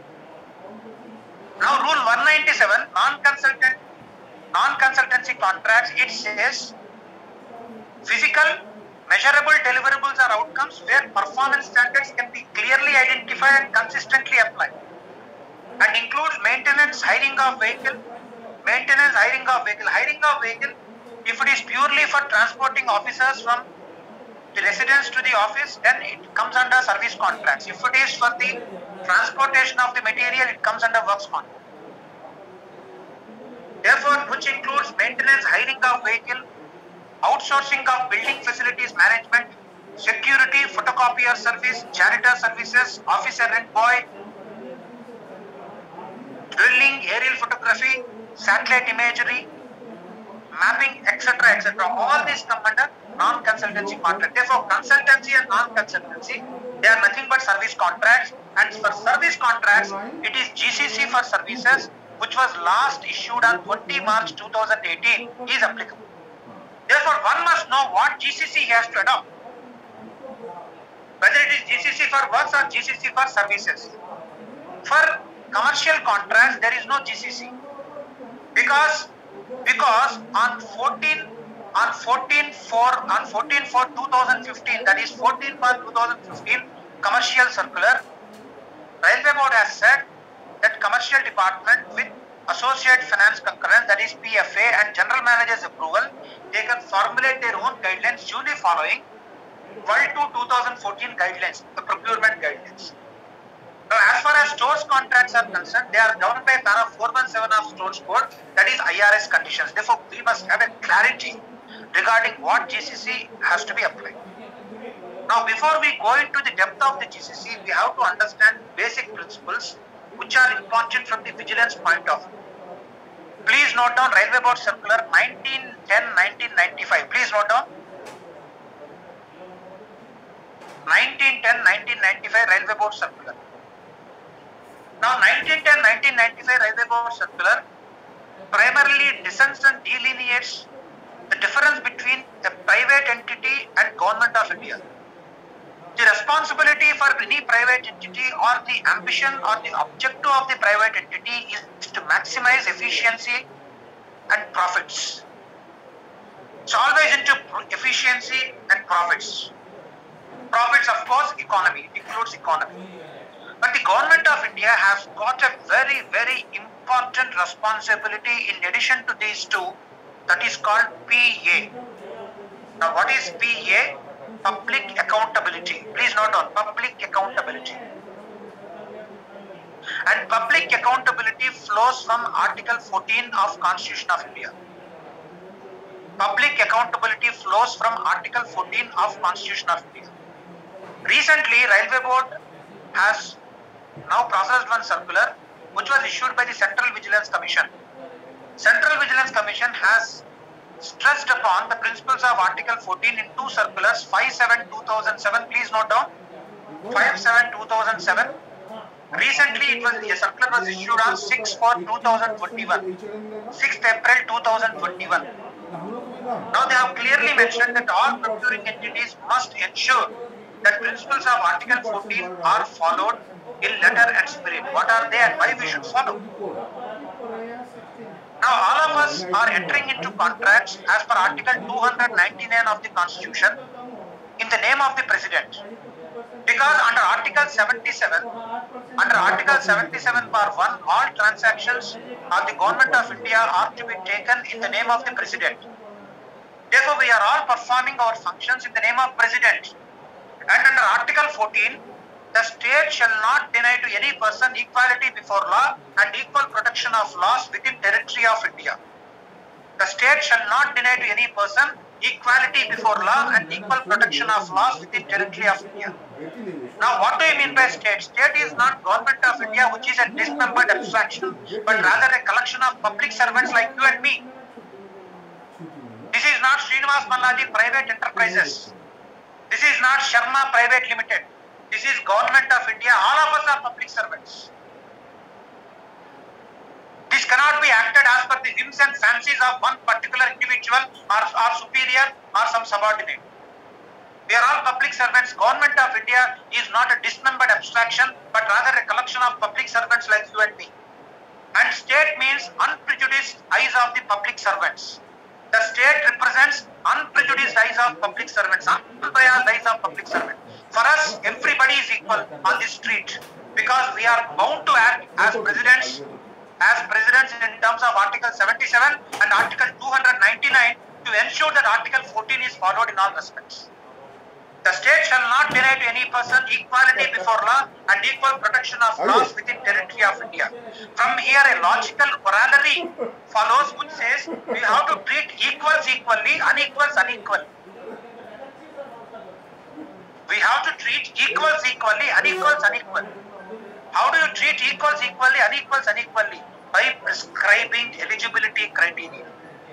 Now, Rule 197, non-consultancy contracts, it says physical, measurable deliverables or outcomes where performance standards can be clearly identified and consistently applied, and includes maintenance, hiring of vehicle, if it is purely for transporting officers from the residence to the office, then it comes under service contracts. If it is for the transportation of the material, it comes under works contract. Therefore, which includes maintenance, hiring of vehicle, outsourcing of building facilities management, security, photocopier service, janitor services, office errand boy, drilling, aerial photography, satellite imagery, mapping, etc., etc. All these come under non-consultancy contract. Therefore, consultancy and non-consultancy, they are nothing but service contracts. And for service contracts, it is GCC for services, which was last issued on 20 March 2018, is applicable. Therefore, one must know what GCC he has to adopt. Whether it is GCC for works or GCC for services. For commercial contracts, there is no GCC. Because on 14/4/2015, that is 14/2015 commercial circular, Railway Board has said that commercial department with associate finance concurrence, that is PFA, and general manager's approval, they can formulate their own guidelines duly following 12/2/2014 guidelines, the procurement guidelines. Now, as far as stores contracts are concerned, they are governed by para 417 of Stores Code, that is IRS conditions. Therefore, we must have a clarity regarding what GCC has to be applied. Now, before we go into the depth of the GCC, we have to understand basic principles which are important from the vigilance point of view. Please note down Railway Board Circular 1910-1995. Please note down 1910-1995 Railway Board Circular. Now, 1910-1995 Railway Board Circular primarily dissents and delineates the difference between a private entity and Government of India. The responsibility for any private entity or the ambition or the objective of the private entity is to maximize efficiency and profits. It's always into efficiency and profits. Profits, of course, economy. It includes economy. But the Government of India has got a very, very important responsibility in addition to these two, that is called PA. Now, what is PA? Public accountability. Please note down public accountability. And public accountability flows from Article 14 of Constitution of India. Public accountability flows from Article 14 of Constitution of India. Recently, Railway Board has now processed one circular which was issued by the Central Vigilance Commission. Central Vigilance Commission has stressed upon the principles of Article 14 in two circulars, 5/7/2007. Please note down 5/7/2007. Recently, a circular was issued on 6/4/2021, 6th April 2021. Now, they have clearly mentioned that all procuring entities must ensure that principles of Article 14 are followed in letter and spirit. What are they and why we should follow? Now, all of us are entering into contracts as per Article 299 of the Constitution in the name of the President. Because under Article 77, bar 1, all transactions of the Government of India are to be taken in the name of the President. Therefore, we are all performing our functions in the name of President. And under Article 14, The state shall not deny to any person equality before law and equal protection of laws within territory of India. The state shall not deny to any person equality before law and equal protection of laws within territory of India. Now, what do you mean by state? State is not government of India, which is a dismembered abstraction, but rather a collection of public servants like you and me. This is not Srinivas Mallaji Private Enterprises. This is not Sharma Private Limited. This is government of India. All of us are public servants. This cannot be acted as per the whims and fancies of one particular individual or superior or some subordinate. We are all public servants. Government of India is not a dismembered abstraction, but rather a collection of public servants like you and me. And state means unprejudiced eyes of the public servants. The state represents unprejudiced eyes of public servants, unbiased eyes of public servants. For us, everybody is equal on this street because we are bound to act as presidents in terms of Article 77 and Article 299 to ensure that Article 14 is followed in all respects. The state shall not deny to any person equality before law and equal protection of laws within territory of India. From here, a logical corollary follows which says we have to treat equals equally, unequals unequally. We have to treat equals equally, unequals unequally. How do you treat equals equally, unequals unequally? By prescribing eligibility criteria.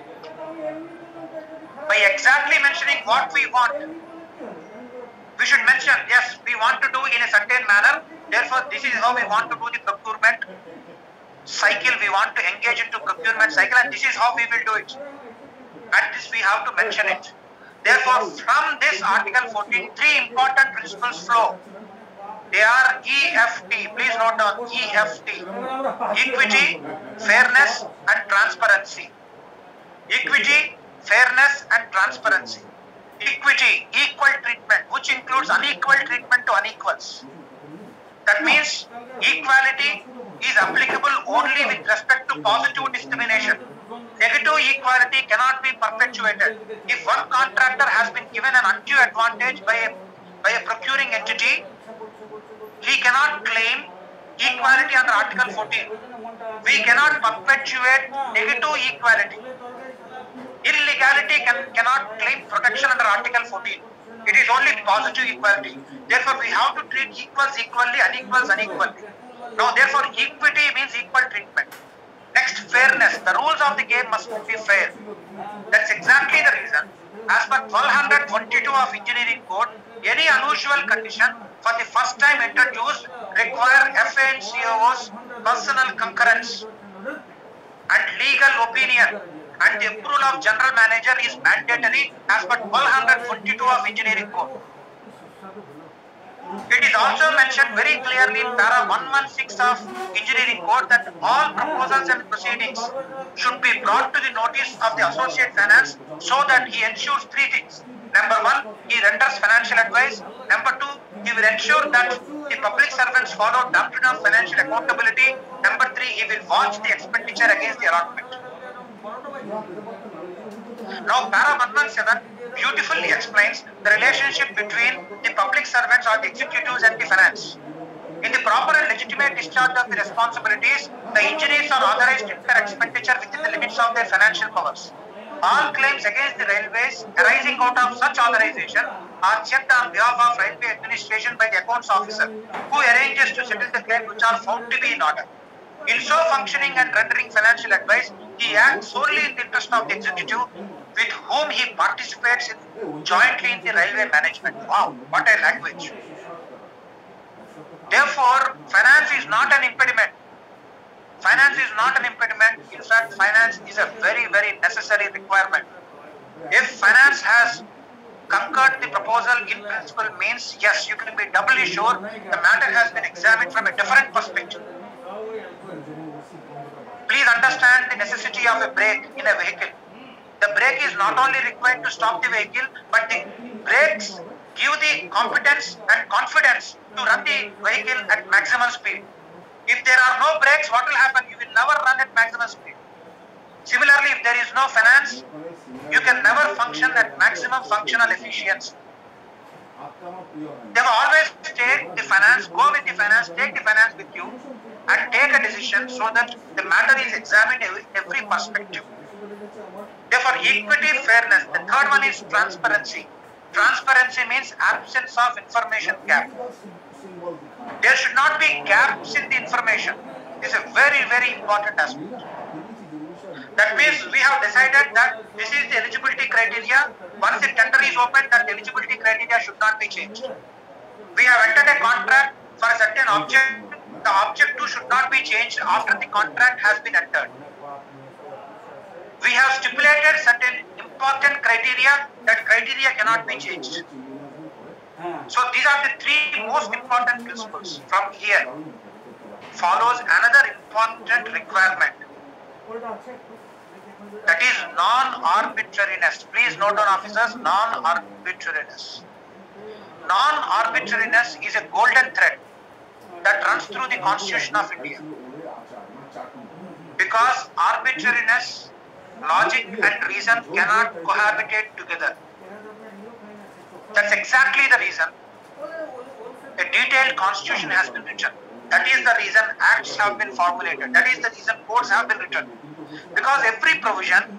By exactly mentioning what we want. We should mention, yes, we want to do in a certain manner, therefore this is how we want to do the procurement cycle, we want to engage into procurement cycle and this is how we will do it. And this we have to mention it. Therefore, from this Article 14, three important principles flow. They are EFT, please note down EFT, equity, fairness and transparency. Equity, fairness and transparency. Equity, equal treatment, which includes unequal treatment to unequals. That means equality is applicable only with respect to positive discrimination. Negative equality cannot be perpetuated. If one contractor has been given an undue advantage by a procuring entity, he cannot claim equality under Article 14. We cannot perpetuate negative equality. Illegality cannot claim protection under Article 14. It is only positive equality. Therefore, we have to treat equals equally, unequals unequally. Now, therefore, equity means equal treatment. Next, fairness. The rules of the game must be fair. That's exactly the reason. As per 1222 of Engineering Code, any unusual condition for the first time introduced require FA and COO's personal concurrence and legal opinion. And the approval of general manager is mandatory as per 1222 of Engineering Code. It is also mentioned very clearly in para 116 of Engineering Code that all proposals and proceedings should be brought to the notice of the Associate Finance so that he ensures three things. Number one, he renders financial advice. Number two, he will ensure that the public servants follow doctrine of financial accountability. Number three, he will watch the expenditure against the allotment. Now, para 117 beautifully explains the relationship between the public servants or the executives and the finance. In the proper and legitimate discharge of the responsibilities, the engineers are authorized to incur expenditure within the limits of their financial powers. All claims against the railways arising out of such authorization are checked on behalf of railway administration by the accounts officer, who arranges to settle the claims which are found to be in order. In so functioning and rendering financial advice, he acts solely in the interest of the executive, with whom he participates jointly in the railway management. Wow, what a language. Therefore, finance is not an impediment. Finance is not an impediment. In fact, finance is a very, very necessary requirement. If finance has concurred the proposal in principle means, yes, you can be doubly sure the matter has been examined from a different perspective. Please understand the necessity of a brake in a vehicle. The brake is not only required to stop the vehicle, but the brakes give the competence and confidence to run the vehicle at maximum speed. If there are no brakes, what will happen? You will never run at maximum speed. Similarly, if there is no finance, you can never function at maximum functional efficiency. They will always take the finance, go with the finance, take the finance with you, and take a decision so that the matter is examined in every perspective. Therefore, equity, fairness. The third one is transparency. Transparency means absence of information gap. There should not be gaps in the information. This is a very, very important aspect. That means we have decided that this is the eligibility criteria. Once the tender is opened, that eligibility criteria should not be changed. We have entered a contract for a certain object. The object too should not be changed after the contract has been entered. We have stipulated certain important criteria. That criteria cannot be changed. So these are the three most important principles. From here follows another important requirement. That is non-arbitrariness. Please note down, officers, non-arbitrariness. Non-arbitrariness is a golden thread that runs through the Constitution of India. Because arbitrariness, logic and reason cannot cohabitate together. That's exactly the reason a detailed constitution has been written. That is the reason acts have been formulated. That is the reason codes have been written. Because every provision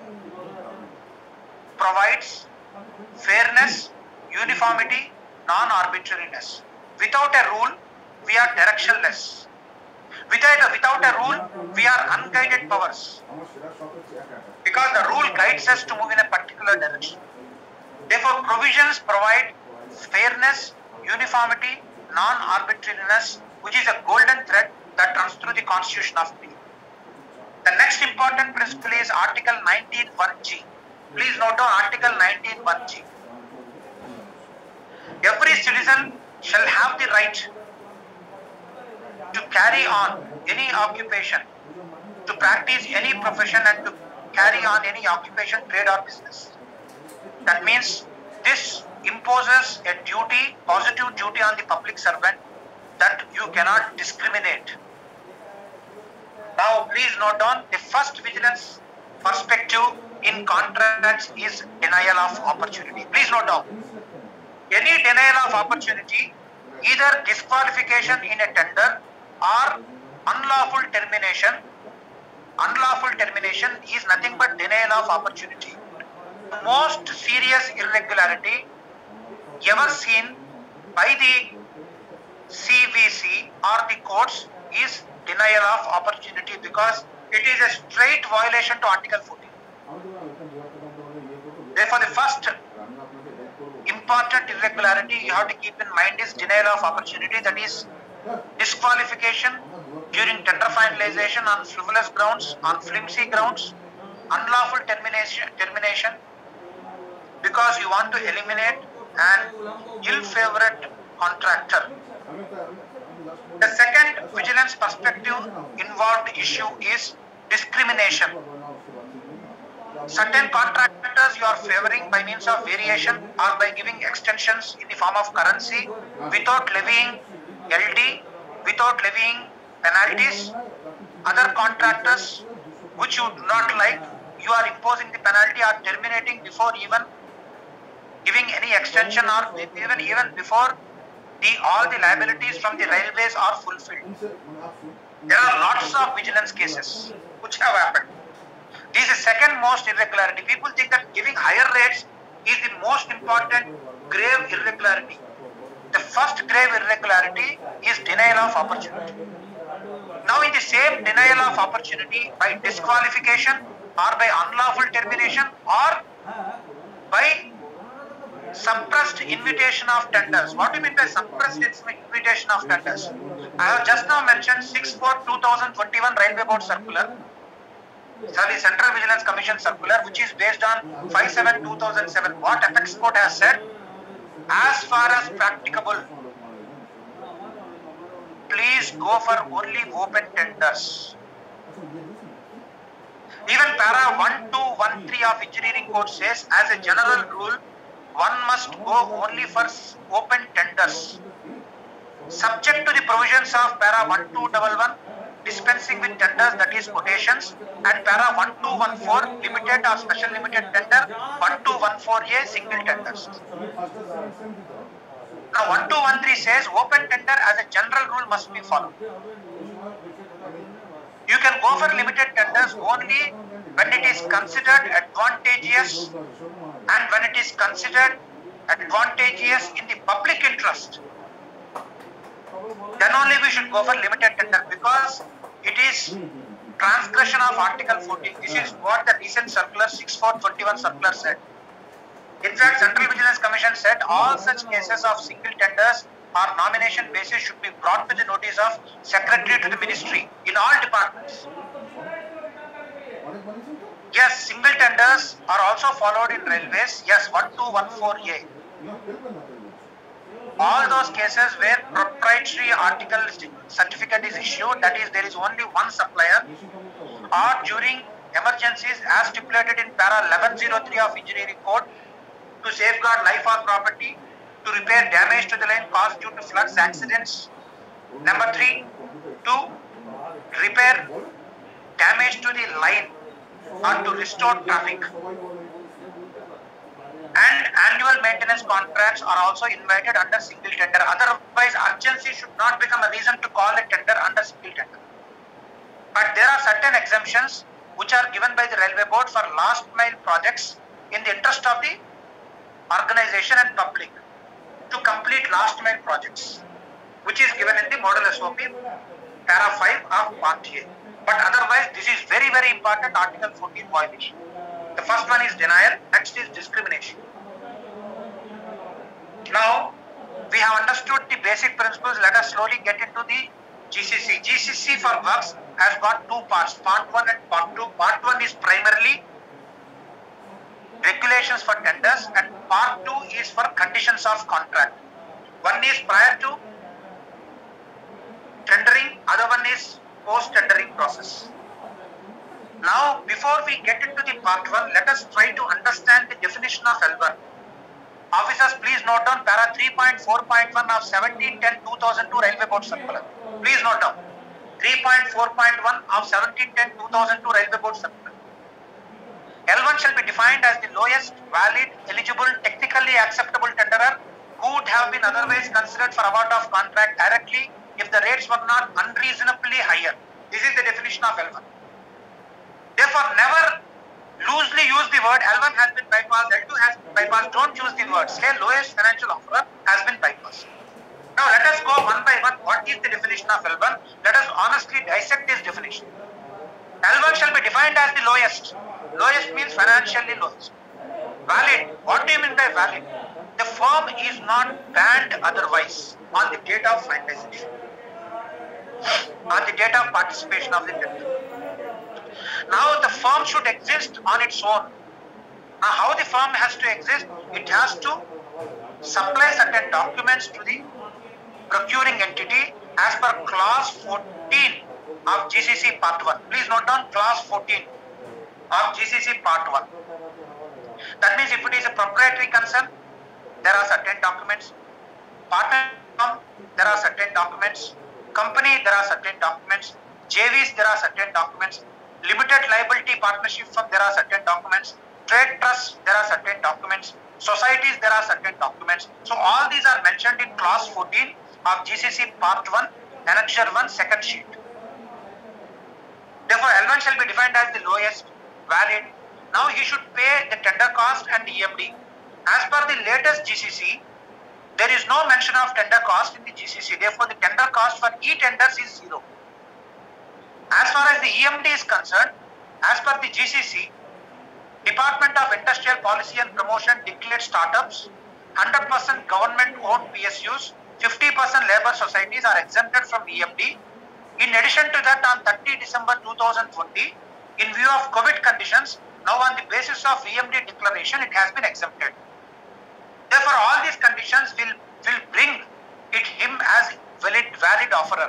provides fairness, uniformity, non-arbitrariness. Without a rule, we are directionless. Without a rule, we are unguided powers. Because the rule guides us to move in a particular direction. Therefore, provisions provide fairness, uniformity, non-arbitrariness, which is a golden thread that runs through the Constitution of India. The next important principle is Article 19(1)(g). Please note down Article 19(1)(g). Every citizen shall have the right to carry on any occupation, to practice any profession, and to carry on any occupation, trade or business. That means this imposes a duty, positive duty on the public servant that you cannot discriminate. Now please note down the first vigilance perspective in contracts is denial of opportunity. Please note down. Any denial of opportunity, either disqualification in a tender or unlawful termination. Unlawful termination is nothing but denial of opportunity. The most serious irregularity ever seen by the CVC or the courts is denial of opportunity, because it is a straight violation to Article 14. Therefore, the first important irregularity you have to keep in mind is denial of opportunity, that is disqualification during tender finalization on frivolous grounds, on flimsy grounds, unlawful termination because you want to eliminate an ill-favored contractor. The second vigilance perspective involved issue is discrimination. Certain contractors you are favoring by means of variation or by giving extensions in the form of currency without levying LD, without levying penalties. Other contractors which you do not like, you are imposing the penalty or terminating before even giving any extension or even before all the liabilities from the railways are fulfilled. There are lots of vigilance cases which have happened. This is second most irregularity. People think that giving higher rates is the most important grave irregularity. The first grave irregularity is denial of opportunity. Now in the same denial of opportunity by disqualification or by unlawful termination or by suppressed invitation of tenders. What do you mean by suppressed invitation of tenders? I have just now mentioned 6/4/2021 Railway Board Circular, sorry, Central Vigilance Commission Circular, which is based on 5/7/2007. What Apex Court has said, as far as practicable, please go for only open tenders. Even para 1213 of Engineering Code says, as a general rule, one must go only for open tenders, subject to the provisions of para 1211 dispensing with tenders, that is quotations, and para 1214 limited or special limited tender, 1214A single tenders. Now 1213 says open tender as a general rule must be followed. You can go for limited tenders only when it is considered advantageous and when it is considered advantageous in the public interest. Then only we should go for limited tender, because it is transgression of Article 14. This is what the recent circular 6421 circular said. In fact, Central Vigilance Commission said all such cases of single tenders or nomination basis should be brought to the notice of Secretary to the Ministry in all departments. Yes, single tenders are also followed in railways. Yes, 1214A. All those cases where proprietary article certificate is issued, that is, there is only one supplier, or during emergencies as stipulated in para 1103 of Engineering Code, to safeguard life or property, to repair damage to the line caused due to floods, accidents. Number 3, to repair damage to the line or to restore traffic. And annual maintenance contracts are also invited under single tender. Otherwise, urgency should not become a reason to call a tender under single tender. But there are certain exemptions which are given by the Railway Board for last mile projects in the interest of the organization and public to complete last mile projects, which is given in the model SOP para 5 of Part A. But otherwise, this is very, very important Article 14 violation. The first one is denial, next is discrimination. Now, we have understood the basic principles. Let us slowly get into the GCC. GCC for works has got two parts, Part 1 and Part 2. Part 1 is primarily regulations for tenders and Part 2 is for conditions of contract. One is prior to tendering, other one is post-tendering process. Now, before we get into the Part 1, let us try to understand the definition of L1. Officers, please note down para 3.4.1 of 1710-2002 Railway Board Circular. Please note down 3.4.1 of 1710-2002 Railway Board Circular. L1 shall be defined as the lowest valid, eligible, technically acceptable tenderer who would have been otherwise considered for award of contract directly if the rates were not unreasonably higher. This is the definition of L1. Therefore, never loosely use the word L1 has been bypassed, L2 has been bypassed. Don't use the word. Say lowest financial offer has been bypassed. Now let us go one by one. What is the definition of L1? Let us honestly dissect this definition. L1 shall be defined as the lowest. Lowest means financially lowest. Valid. What do you mean by valid? The firm is not banned otherwise on the date of finalization, on the date of participation of the tender. Now the firm should exist on its own. Now how the firm has to exist? It has to supply certain documents to the procuring entity as per clause 14 of GCC Part 1. Please note down clause 14 of GCC Part 1. That means if it is a proprietary concern, there are certain documents. Partner firm, there are certain documents. Company, there are certain documents. JVs, there are certain documents. Limited liability partnership firm, there are certain documents. Trade trusts, there are certain documents. Societies, there are certain documents. So all these are mentioned in clause 14 of GCC Part 1, Annexure 1, second sheet. Therefore, L1 shall be defined as the lowest, valid. Now he should pay the tender cost and EMD. As per the latest GCC, there is no mention of tender cost in the GCC. Therefore, the tender cost for e-tenders is 0. As far as the EMD is concerned, as per the GCC, Department of Industrial Policy and Promotion declared startups, 100% government-owned PSUs, 50% labor societies are exempted from EMD. In addition to that, on 30 December 2020, in view of COVID conditions, now on the basis of EMD declaration, it has been exempted. Therefore, all these conditions will bring him as valid offerer.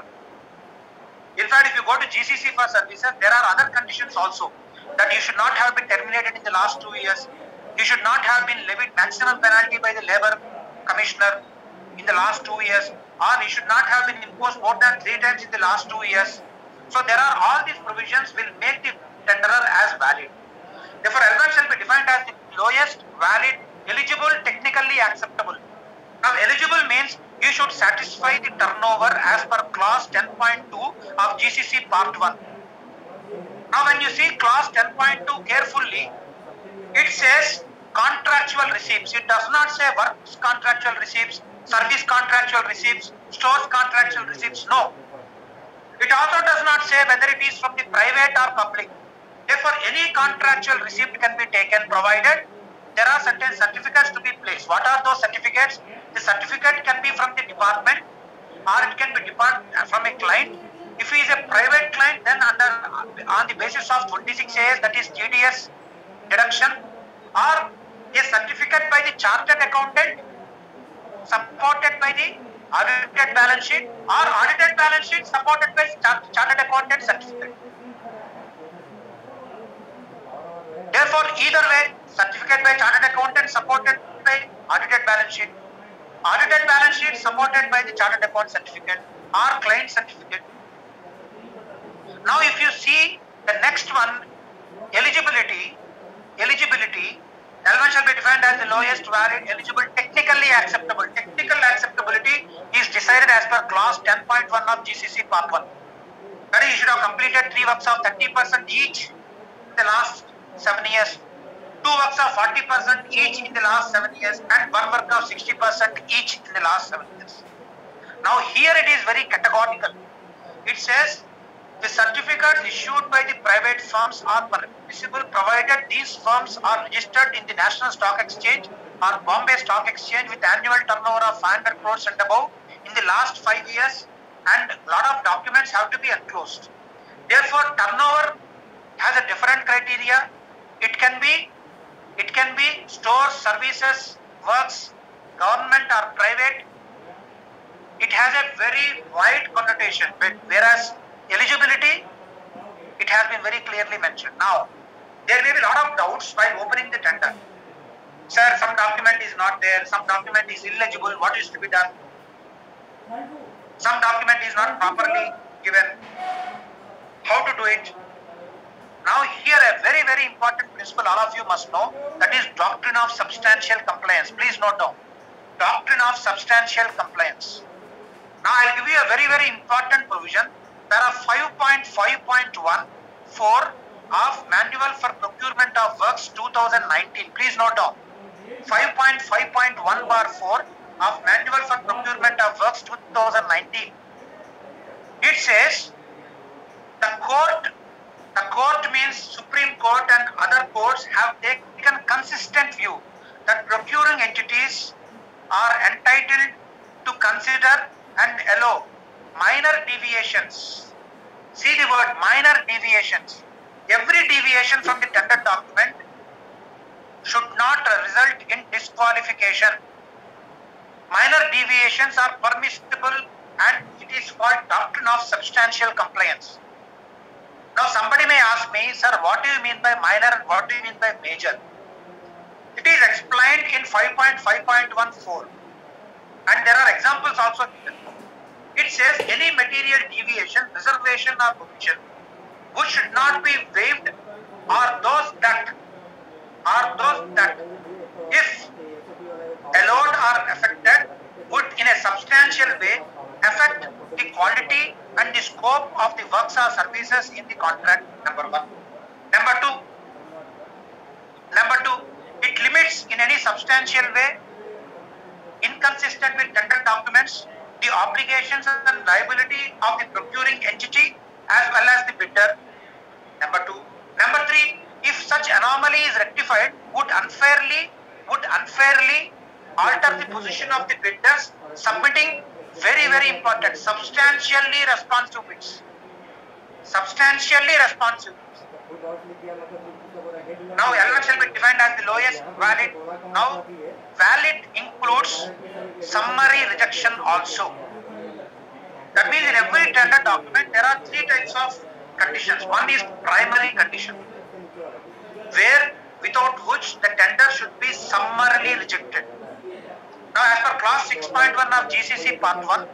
In fact, if you go to GCC for services, there are other conditions also, that you should not have been terminated in the last 2 years. You should not have been levied maximum penalty by the Labour Commissioner in the last 2 years, or you should not have been imposed more than 3 times in the last 2 years. So there are all these provisions will make the tenderer as valid. Therefore, L1 shall be defined as the lowest, valid, eligible, technically acceptable. Now eligible means you should satisfy the turnover as per clause 10.2 of GCC part 1. Now when you see clause 10.2 carefully, it says contractual receipts. It does not say works contractual receipts, service contractual receipts, stores contractual receipts. No. It also does not say whether it is from the private or public. Therefore, any contractual receipt can be taken provided there are certain certificates to be placed. What are those certificates? The certificate can be from the department or it can be from a client. If he is a private client, then on the basis of 26A, that is TDS deduction, or a certificate by the chartered accountant supported by the audited balance sheet, or audited balance sheet supported by chartered accountant certificate. Therefore, either way, certificate by chartered accountant supported by audited balance sheet supported by the chartered account certificate or client certificate. Now, if you see the next one, eligibility, L1 shall be defined as the lowest valid eligible technically acceptable. Technical acceptability is decided as per clause 10.1 of GCC part 1. That is, you should have completed 3 works of 30% each in the last 7 years, 2 works of 40% each in the last 7 years, and 1 work of 60% each in the last 7 years. Now here it is very categorical. It says the certificates issued by the private firms are permissible provided these firms are registered in the National Stock Exchange or Bombay Stock Exchange with annual turnover of 500 crores and above in the last 5 years, and a lot of documents have to be enclosed. Therefore, turnover has a different criteria. It can be stores, services, works, government or private. It has a very wide connotation, whereas eligibility, it has been very clearly mentioned. Now, there may be a lot of doubts while opening the tender. Sir, some document is not there, some document is illegible, what is to be done? Some document is not properly given. How to do it? Now here a very, very important principle all of you must know, that is doctrine of substantial compliance. Please note down. Doctrine of substantial compliance. Now I will give you a very, very important provision. There are 5.5.1(4) of Manual for Procurement of Works 2019. Please note down. 5.5.1(4) of Manual for Procurement of Works 2019. It says the court means Supreme Court and other courts have taken consistent view that procuring entities are entitled to consider and allow minor deviations. See the word minor deviations. Every deviation from the tender document should not result in disqualification. Minor deviations are permissible and it is called doctrine of substantial compliance. Now somebody may ask me, sir, what do you mean by minor and what do you mean by major? It is explained in 5.5.1(4) and there are examples also given. It says any material deviation, reservation or omission which should not be waived are those that if allowed or affected would in a substantial way affect the quality and the scope of the works or services in the contract, number 1. Number two, it limits in any substantial way, inconsistent with tender documents, the obligations and liability of the procuring entity as well as the bidder. Number 2. Number 3, if such anomaly is rectified, would unfairly alter the position of the bidders submitting very, very important, substantially responsive bids. Substantially responsive bids. Now, L1 shall be defined as the lowest valid. Now, valid includes summary rejection also. That means in every tender document, there are 3 types of conditions. One is primary condition, where without which the tender should be summarily rejected. Now, as per clause 6.1 of GCC part 1,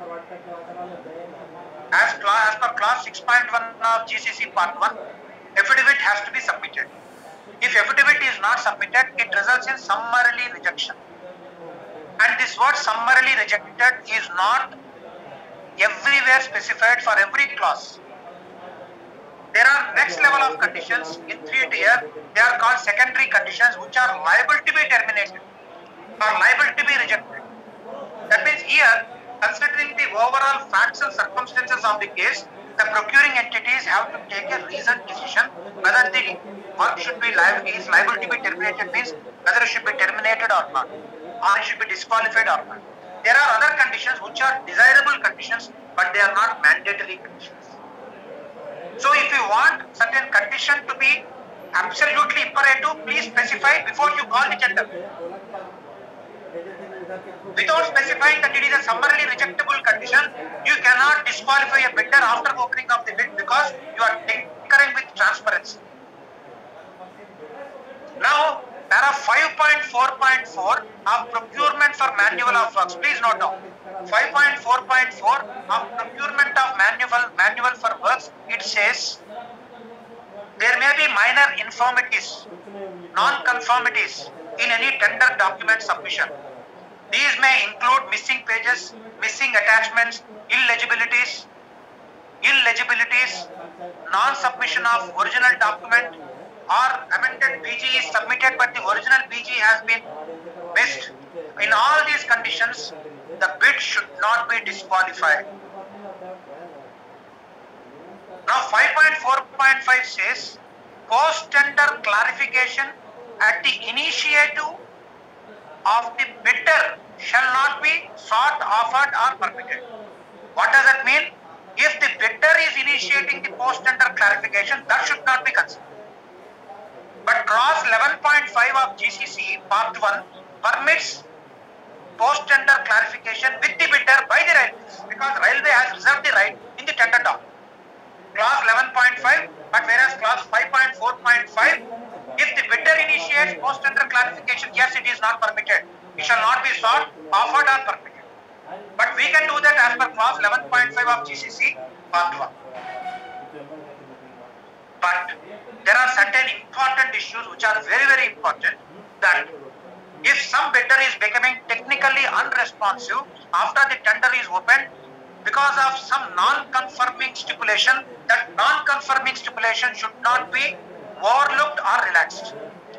as per clause 6.1 of GCC part 1, affidavit has to be submitted. If affidavit is not submitted, it results in summarily rejection. And this word summarily rejected is not everywhere specified for every clause. There are next level of conditions in 3 tier. They are called secondary conditions, which are liable to be terminated or liable to be rejected. That means here, considering the overall facts and circumstances of the case, the procuring entities have to take a reasoned decision whether the work should be liable to be terminated, means whether it should be terminated or not, or it should be disqualified or not. There are other conditions which are desirable conditions, but they are not mandatory conditions. So if you want certain condition to be absolutely imperative, please specify before you call the tender. Without specifying that it is a summarily rejectable condition, you cannot disqualify a bidder after opening of the bid because you are tinkering with transparency. Now, para 5.4.4 of procurement for manual of works. Please note down. 5.4.4 of procurement of manual for works. It says there may be minor infirmities, non-conformities in any tender document submission. These may include missing pages, missing attachments, illegibilities, non-submission of original document, or amended BG is submitted but the original BG has been missed. In all these conditions, the bid should not be disqualified. Now 5.4.5 says, post-tender clarification at the initiative of the bidder shall not be sought, offered or permitted. What does that mean? If the bidder is initiating the post-tender clarification, that should not be considered. But clause 11.5 of GCC part 1 permits post-tender clarification with the bidder by the railways, because railway has reserved the right in the tender document. Clause 11.5, but whereas clause 5.4.5, if the bidder initiates post-tender clarification, yes, it is not permitted. It shall not be sought, offered or permitted. But we can do that as per clause 11.5 of GCC part 1. But there are certain important issues which are very, very important, that if some bidder is becoming technically unresponsive after the tender is opened because of some non-conforming stipulation, that non-conforming stipulation should not be overlooked or relaxed.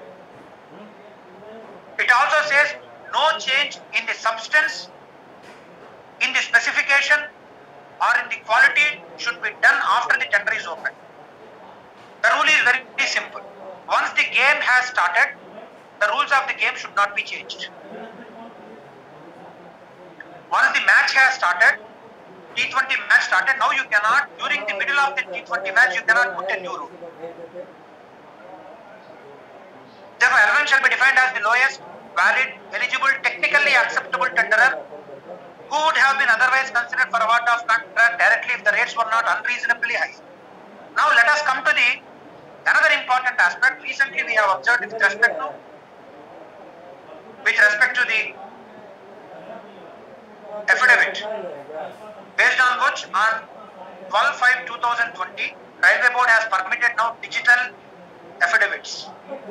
It also says no change in the substance, in the specification or in the quality should be done after the tender is opened. The rule is very simple. Once the game has started, the rules of the game should not be changed. Once the match has started, T20 match started, now you cannot, during the middle of the T20 match, you cannot put a new rule. Therefore, L1 shall be defined as the lowest, valid, eligible, technically acceptable tenderer who would have been otherwise considered for award of contract directly if the rates were not unreasonably high. Now let us come to the another important aspect. Recently we have observed with respect to the affidavit, based on which on 12/5/2020 Railway Board has permitted now digital affidavits.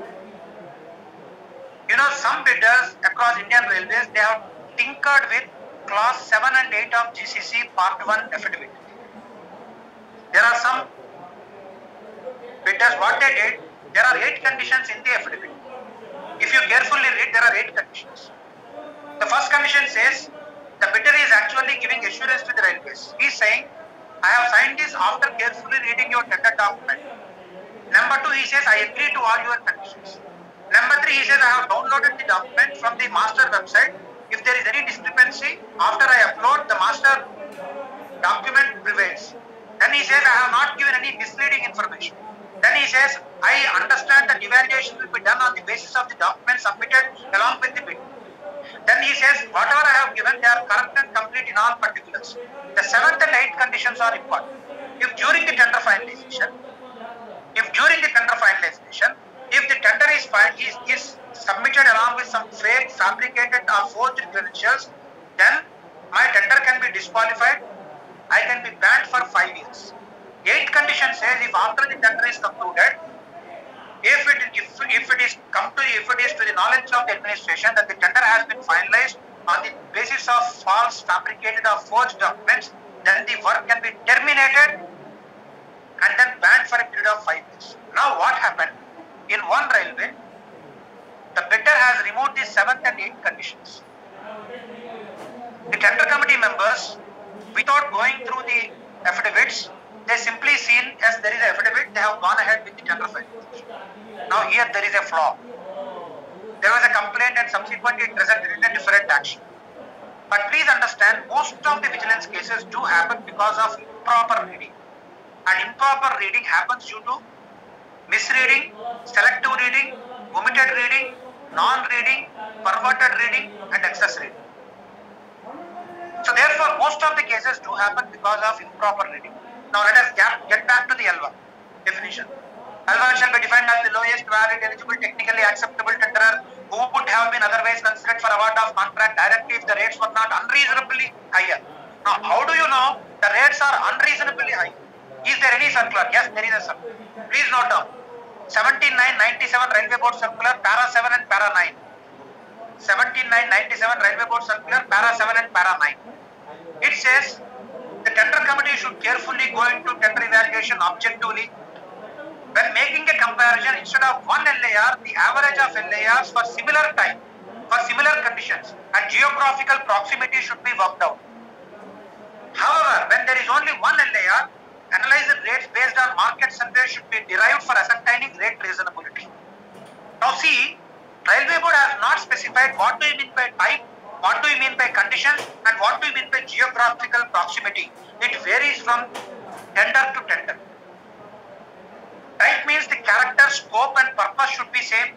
You know, some bidders across Indian Railways, they have tinkered with clause 7 and 8 of GCC part 1 affidavit. There are some bidders, what they did, there are 8 conditions in the affidavit. If you carefully read, there are 8 conditions. The first condition says the bidder is actually giving assurance to the railways. He is saying, I have signed this after carefully reading your tender document. Number 2, he says, I agree to all your conditions. Number 3, he says, I have downloaded the document from the master website. If there is any discrepancy, after I upload, the master document prevails. Then he says, I have not given any misleading information. Then he says, I understand that evaluation will be done on the basis of the document submitted along with the bid. Then he says, whatever I have given, they are correct and complete in all particulars. The 7th and 8th conditions are important. If during the tender finalization, if the tender is submitted along with some fake, fabricated or forged credentials, then my tender can be disqualified. I can be banned for 5 years. 8th condition says, if after the tender is concluded, if it is to the knowledge of the administration that the tender has been finalized on the basis of false, fabricated or forged documents, then the work can be terminated and then banned for a period of 5 years. Now what happened? In one railway, the bidder has removed the 7th and 8th conditions. The tender committee members, without going through the affidavits, they simply seen as there is an affidavit, they have gone ahead with the tender file. Now here there is a flaw. There was a complaint and subsequently it resulted in a different action. But please understand, most of the vigilance cases do happen because of improper reading. And improper reading happens due to misreading, selective reading, omitted reading, non-reading, perverted reading and excess reading. So therefore, most of the cases do happen because of improper reading. Now let us get back to the L1 definition. L1 shall be defined as the lowest valid, eligible, technically acceptable tenderer who would have been otherwise considered for award of contract directly if the rates were not unreasonably higher. Now, how do you know the rates are unreasonably high? Is there any circular? Yes, there is a circular. Please note down. 17/9/97 Railway Board Circular, Para 7 and Para 9. 17/9/97 Railway Board Circular, Para 7 and Para 9. It says the tender committee should carefully go into tender evaluation objectively. When making a comparison, instead of one LAR, the average of LARs for similar time, for similar conditions and geographical proximity should be worked out. However, when there is only one LAR, analyzed rates based on market survey should be derived for ascertaining rate reasonability. Now see, Railway Board has not specified what do you mean by type, what do you mean by conditions and what do you mean by geographical proximity. It varies from tender to tender. Type means the character, scope and purpose should be same.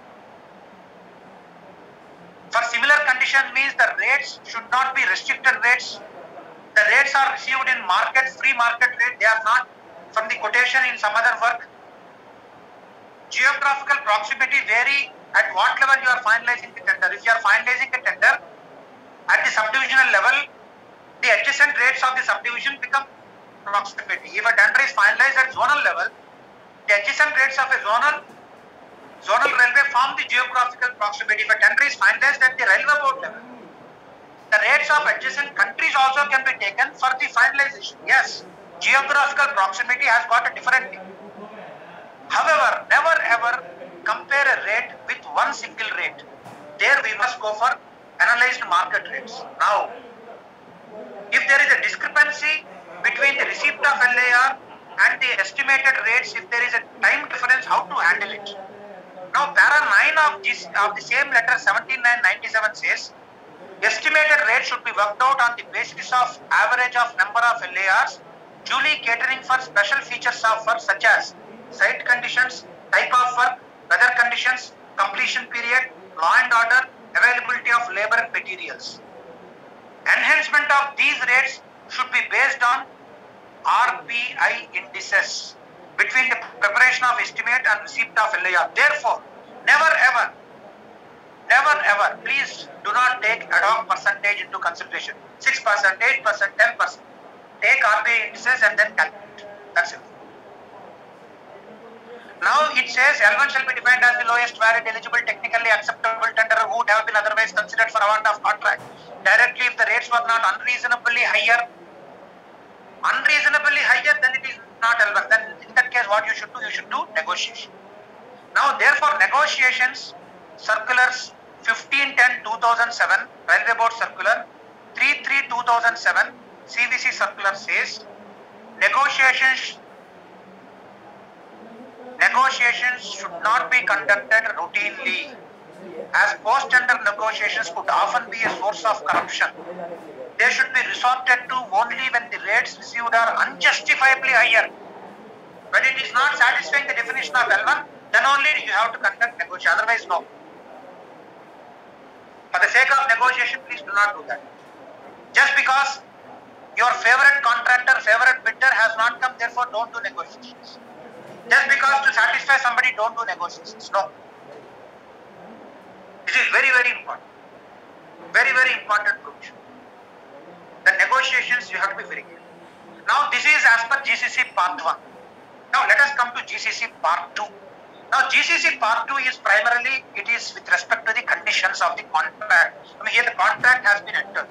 For similar conditions means the rates should not be restricted rates. The rates are received in market, free market rate. They are not from the quotation in some other work. Geographical proximity vary at what level you are finalizing the tender. If you are finalizing a tender at the subdivisional level, the adjacent rates of the subdivision become proximity. If a tender is finalized at zonal level, the adjacent rates of a zonal railway form the geographical proximity. If a tender is finalized at the railway board level, the rates of adjacent countries also can be taken for the finalization. Yes, geographical proximity has got a different name. However, never ever compare a rate with one single rate. There we must go for analyzed market rates. Now, if there is a discrepancy between the receipt of LAR and the estimated rates, if there is a time difference, how to handle it? Now, Para 9 of the same letter 17/9/97 says, estimated rate should be worked out on the basis of average of number of LARs, duly catering for special features of work such as site conditions, type of work, weather conditions, completion period, law and order, availability of labor and materials. Enhancement of these rates should be based on RPI indices between the preparation of estimate and receipt of LAR. Therefore, never ever, please do not take ad hoc percentage into consideration. 6%, 8%, 10%. Take RPI indices and then calculate. That's it. Now it says L1 shall be defined as the lowest valid, eligible, technically acceptable tenderer who would have been otherwise considered for award of contract directly if the rates were not unreasonably higher. Unreasonably higher, then it is not L1. Then in that case, what you should do negotiation. Now, therefore, negotiations, circulars 15/10/2007, Railway Board Circular 3/3/2007, CVC circular says negotiations should not be conducted routinely, as post-tender negotiations could often be a source of corruption. They should be resorted to only when the rates received are unjustifiably higher. When it is not satisfying the definition of L1, then only you have to conduct negotiation, otherwise no. For the sake of negotiation, please do not do that. Just because your favorite contractor, favorite bidder has not come, therefore don't do negotiations. Just because to satisfy somebody, don't do negotiations. No. This is very, very important. Very, very important provision. The negotiations you have to be very clear. Now this is as per GCC part 1. Now let us come to GCC part 2. Now GCC part 2 is primarily, it is with respect to the conditions of the contract. I mean, here the contract has been entered.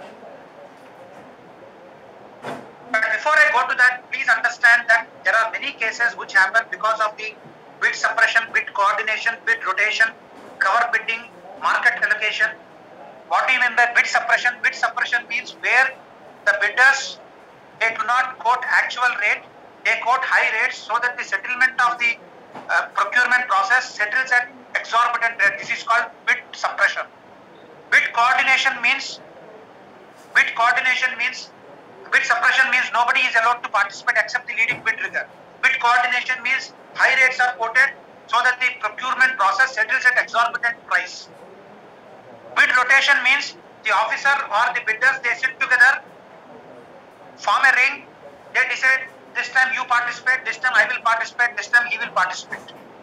But before I go to that, please understand that there are many cases which happen because of the bid suppression, bid coordination, bid rotation, cover bidding, market allocation. What do you mean by bid suppression? Bid suppression means where the bidders, they do not quote actual rate, they quote high rates so that the settlement of the procurement process settles at exorbitant rate. This is called bid suppression. Bid coordination means, bid suppression means nobody is allowed to participate except the leading bid rigger. Bid coordination means high rates are quoted so that the procurement process settles at exorbitant price. Bid rotation means the officer or the bidders, they sit together, form a ring, they decide this time you participate, this time I will participate, this time he will participate.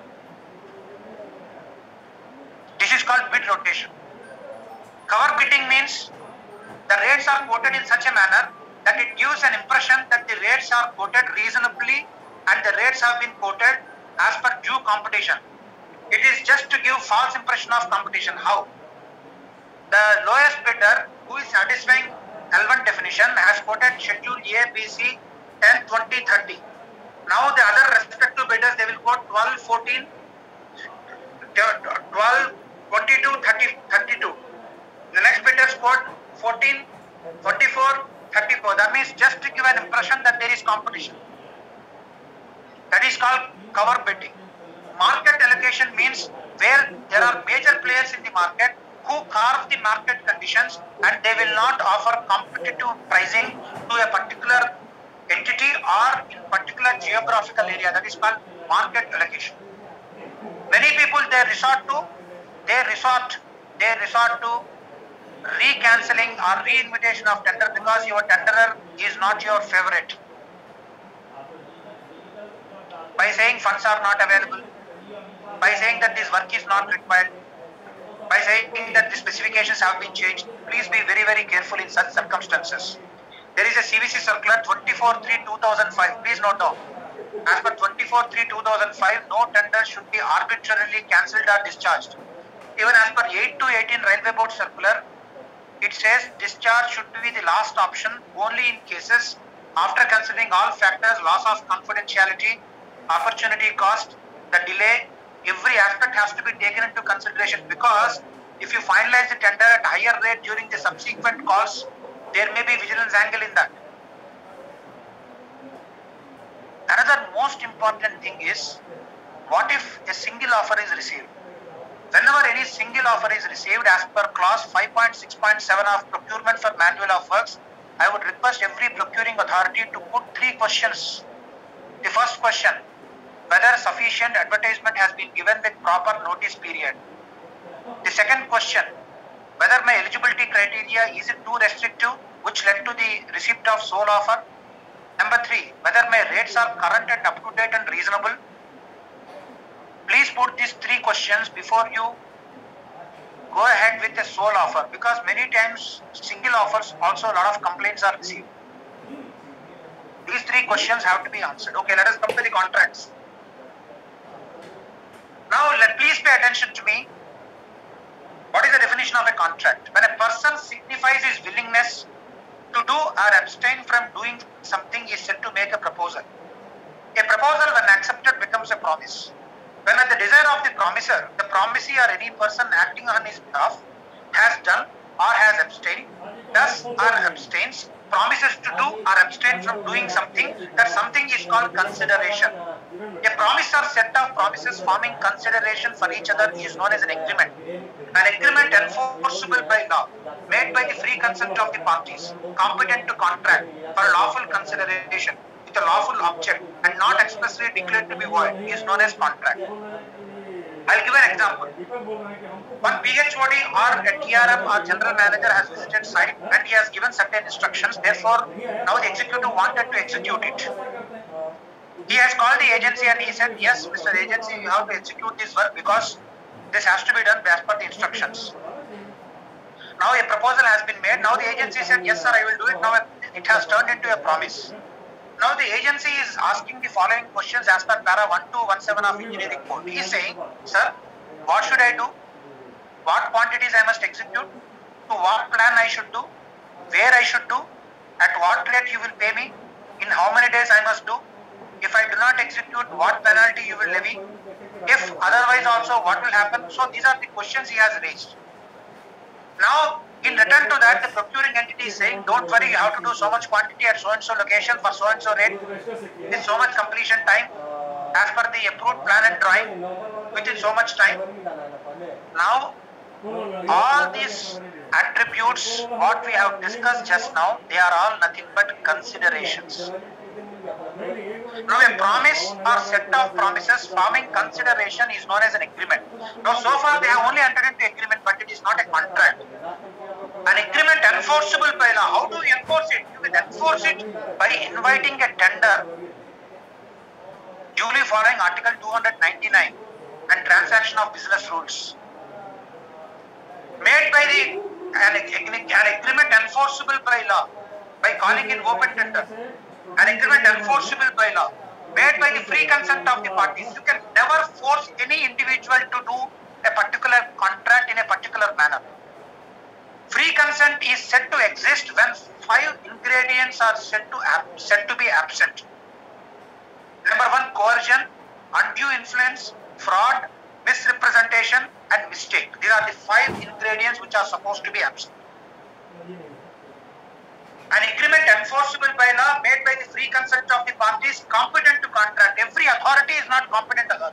This is called bid rotation. Cover bidding means the rates are quoted in such a manner that it gives an impression that the rates are quoted reasonably and the rates have been quoted as per due competition. It is just to give false impression of competition. How? The lowest bidder who is satisfying L1 definition has quoted schedule A, B, C, 10, 20, 30. Now the other respective bidders, they will quote 12, 14, 12, 22, 30, 32. The next bidders quote 14, 44, 34. That means just to give an impression that there is competition. That is called cover bidding. Market allocation means where there are major players in the market who carve the market conditions and they will not offer competitive pricing to a particular entity or in particular geographical area. That is called market allocation. Many people, they resort to re-cancelling or re-invitation of tender because your tenderer is not your favorite. By saying funds are not available, by saying that this work is not required, by saying that the specifications have been changed. Please be very, very careful in such circumstances. There is a CVC circular 24/3/2005. Please note down. As per 24/3/2005, no tender should be arbitrarily cancelled or discharged. Even as per 8/2/18 Railway Board circular, it says discharge should be the last option only in cases after considering all factors, loss of confidentiality, opportunity cost, the delay. Every aspect has to be taken into consideration because if you finalize the tender at higher rate during the subsequent calls, there may be vigilance angle in that. Another most important thing is, what if a single offer is received? Whenever any single offer is received as per clause 5.6.7 of procurement for manual of works, I would request every procuring authority to put 3 questions. The first question, whether sufficient advertisement has been given with proper notice period. The second question, whether my eligibility criteria is it too restrictive, which led to the receipt of sole offer. Number 3, whether my rates are current and up to date and reasonable. Please put these 3 questions before you go ahead with a sole offer, because many times single offers also a lot of complaints are received. These 3 questions have to be answered. Okay, let us come to the contracts. Now, please pay attention to me. What is the definition of a contract? When a person signifies his willingness to do or abstain from doing something, is said to make a proposal. A proposal, when accepted, becomes a promise. When at the desire of the promiser, the promisee or any person acting on his behalf has done or has abstained, does or abstains, promises to do or abstain from doing something, that something is called consideration. A promise or set of promises forming consideration for each other is known as an agreement. An agreement enforceable by law, made by the free consent of the parties, competent to contract for lawful consideration with a lawful object and not expressly declared to be void, is known as contract. I'll give an example. One PHOD or a TRM or general manager has visited site and he has given certain instructions. Therefore, now the executive wanted to execute it. He has called the agency and he said, yes, Mr. Agency, you have to execute this work because this has to be done as per the instructions. Now a proposal has been made. Now the agency said, yes sir, I will do it. Now it has turned into a promise. Now the agency is asking the following questions as per para 1217 of engineering code. He is saying, sir, what should I do? What quantities I must execute? To what plan I should do? Where I should do? At what rate you will pay me? In how many days I must do? If I do not execute, what penalty you will levy? If otherwise also, what will happen? So these are the questions he has raised. Now, in return to that, the procuring entity is saying, don't worry, you have to do so much quantity at so and so location for so and so rate with so much completion time as per the approved plan and drawing within so much time. Now, all these attributes, what we have discussed just now, they are all nothing but considerations. Now, a promise or set of promises forming consideration is known as an agreement. Now, so far they have only entered into agreement, but it is not a contract. An agreement enforceable by law. How do you enforce it? You will enforce it by inviting a tender duly following Article 299 and transaction of business rules. Made by an agreement enforceable by law by calling in open tender. An agreement enforceable by law made by the free consent of the parties. You can never force any individual to do a particular contract in a particular manner. Free consent is said to exist when 5 ingredients are said to be absent. Number 1, coercion, undue influence, fraud, misrepresentation and mistake. These are the 5 ingredients which are supposed to be absent. An agreement enforceable by law made by the free consent of the parties competent to contract. Every authority is not competent authority.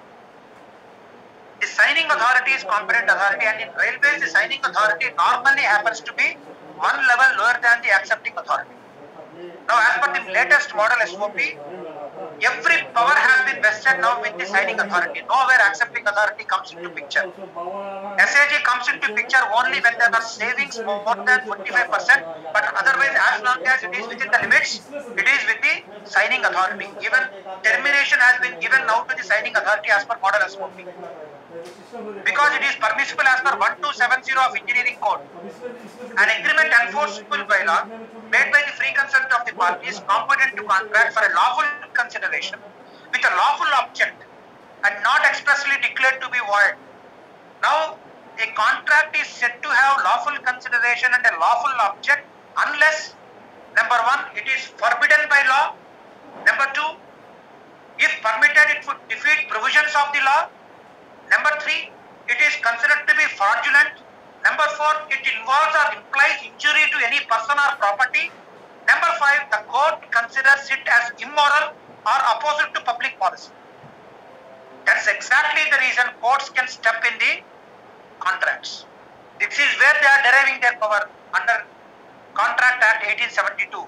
The signing authority is competent authority, and in railways the signing authority normally happens to be one level lower than the accepting authority. Now, as per the latest model SOP, every power has been vested now with the signing authority. Nowhere accepting authority comes into picture. SAG comes into picture only when there are savings more than 45%, but otherwise as long as it is within the limits, it is with the signing authority. Even termination has been given now to the signing authority as per model SOP. Because it is permissible as per 1270 of engineering code. An agreement enforceable by law made by the free consent of the parties competent to contract for a lawful consideration with a lawful object and not expressly declared to be void. Now, a contract is said to have lawful consideration and a lawful object unless, number 1, it is forbidden by law. Number 2, if permitted, it would defeat provisions of the law. Number 3, it is considered to be fraudulent. Number 4, it involves or implies injury to any person or property. Number 5, the court considers it as immoral or opposite to public policy. That's exactly the reason courts can step in the contracts. This is where they are deriving their power under Contract Act 1872.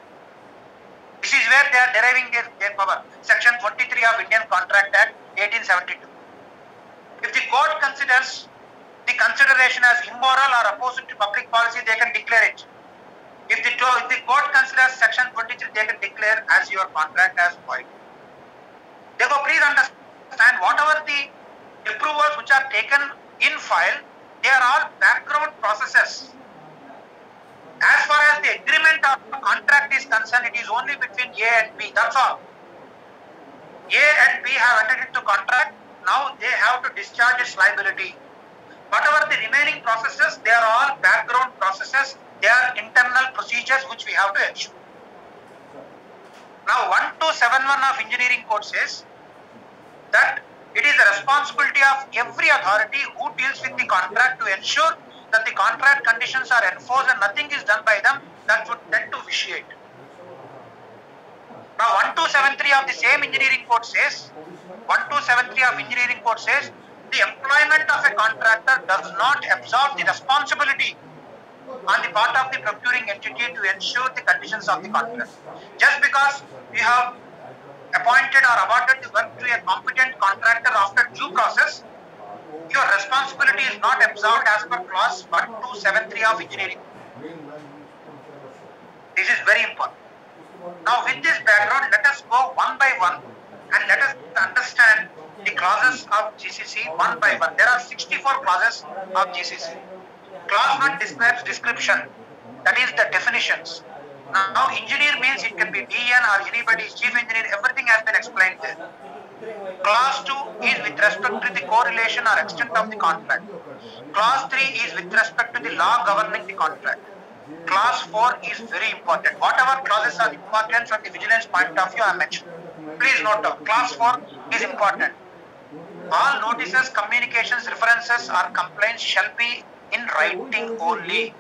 This is where they are deriving their power. Section 23 of Indian Contract Act 1872. If the court considers the consideration as immoral or opposite to public policy, they can declare it. If the court considers section 23, they can declare as your contract as void. Therefore, please understand, whatever the approvals which are taken in file, they are all background processes. As far as the agreement or contract is concerned, it is only between A and B, that's all. A and B have entered into contract. Now they have to discharge its liability. Whatever the remaining processes, they are all background processes. They are internal procedures which we have to ensure. Now 1271 of engineering code says that it is the responsibility of every authority who deals with the contract to ensure that the contract conditions are enforced and nothing is done by them that would tend to vitiate. Now 1273 of the same engineering code says, 1273 of engineering code says, the employment of a contractor does not absolve the responsibility on the part of the procuring entity to ensure the conditions of the contract. Just because we have appointed or awarded the work to a competent contractor after due process, your responsibility is not absolved as per clause 1273 of engineering. This is very important. Now with this background, let us go one by one and let us understand the clauses of GCC one by one. There are 64 clauses of GCC. Clause 1 describes description, that is the definitions. Now engineer means it can be DN or anybody, chief engineer, everything has been explained there. Clause 2 is with respect to the correlation or extent of the contract. Clause 3 is with respect to the law governing the contract. Clause 4 is very important. Whatever clauses are important from the vigilance point of view I mentioned. Please note down. Clause 4 is important. All notices, communications, references or complaints shall be in writing only.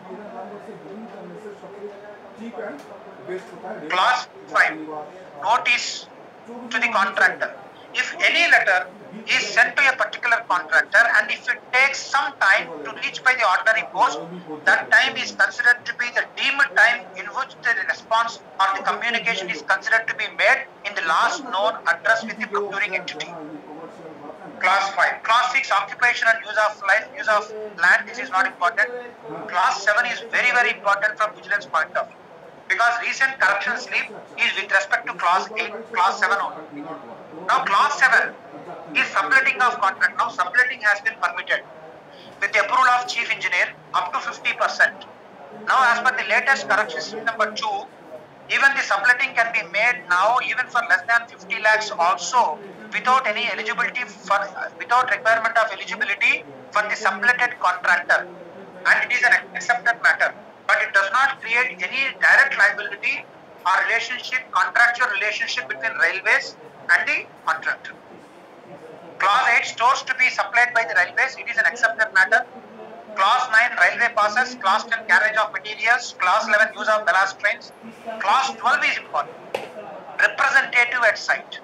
Clause 5. Notice to the contractor. If any letter is sent to a particular contractor and if it takes some time to reach by the ordinary post, that time is considered to be the deemed time in which the response or the communication is considered to be made in the last known address with the procuring entity. Clause 5. Clause 6, occupation and use of land. This is not important. Clause 7 is very, very important from vigilance point of view. Because recent correction slip is with respect to clause 8, clause 7 only. Now clause 7 is subletting of contract. Now subletting has been permitted with the approval of chief engineer up to 50%. Now as per the latest correction slip number 2, even the subletting can be made now even for less than 50 lakhs also without any eligibility for, without requirement of eligibility for the subletted contractor. And it is an accepted matter. But it does not create any direct liability or relationship, contractual relationship between railways and the contractor. Clause 8, stores to be supplied by the railways, it is an accepted matter. Clause 9, railway passes. Clause 10, carriage of materials. Clause 11, use of ballast trains. Clause 12 is important. Representative at site.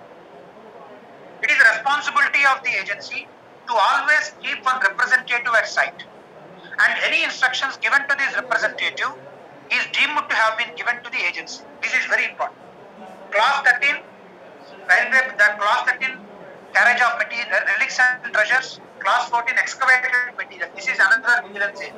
It is the responsibility of the agency to always keep one representative at site. And any instructions given to this representative is deemed to have been given to the agency. This is very important. Clause 13, clause 13, carriage of material, relics and treasures. Clause 14, excavated material. This is another vigilance area.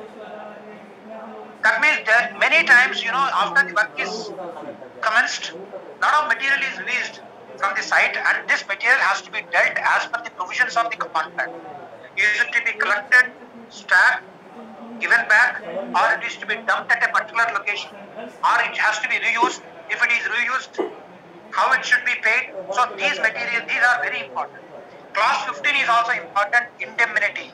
That means that many times, after the work is commenced, lot of material is released from the site and this material has to be dealt as per the provisions of the contract. Is it to be collected, stacked, given back, or it is to be dumped at a particular location, or it has to be reused? If it is reused, how it should be paid? So these materials, these are very important. Clause 15 is also important, indemnity.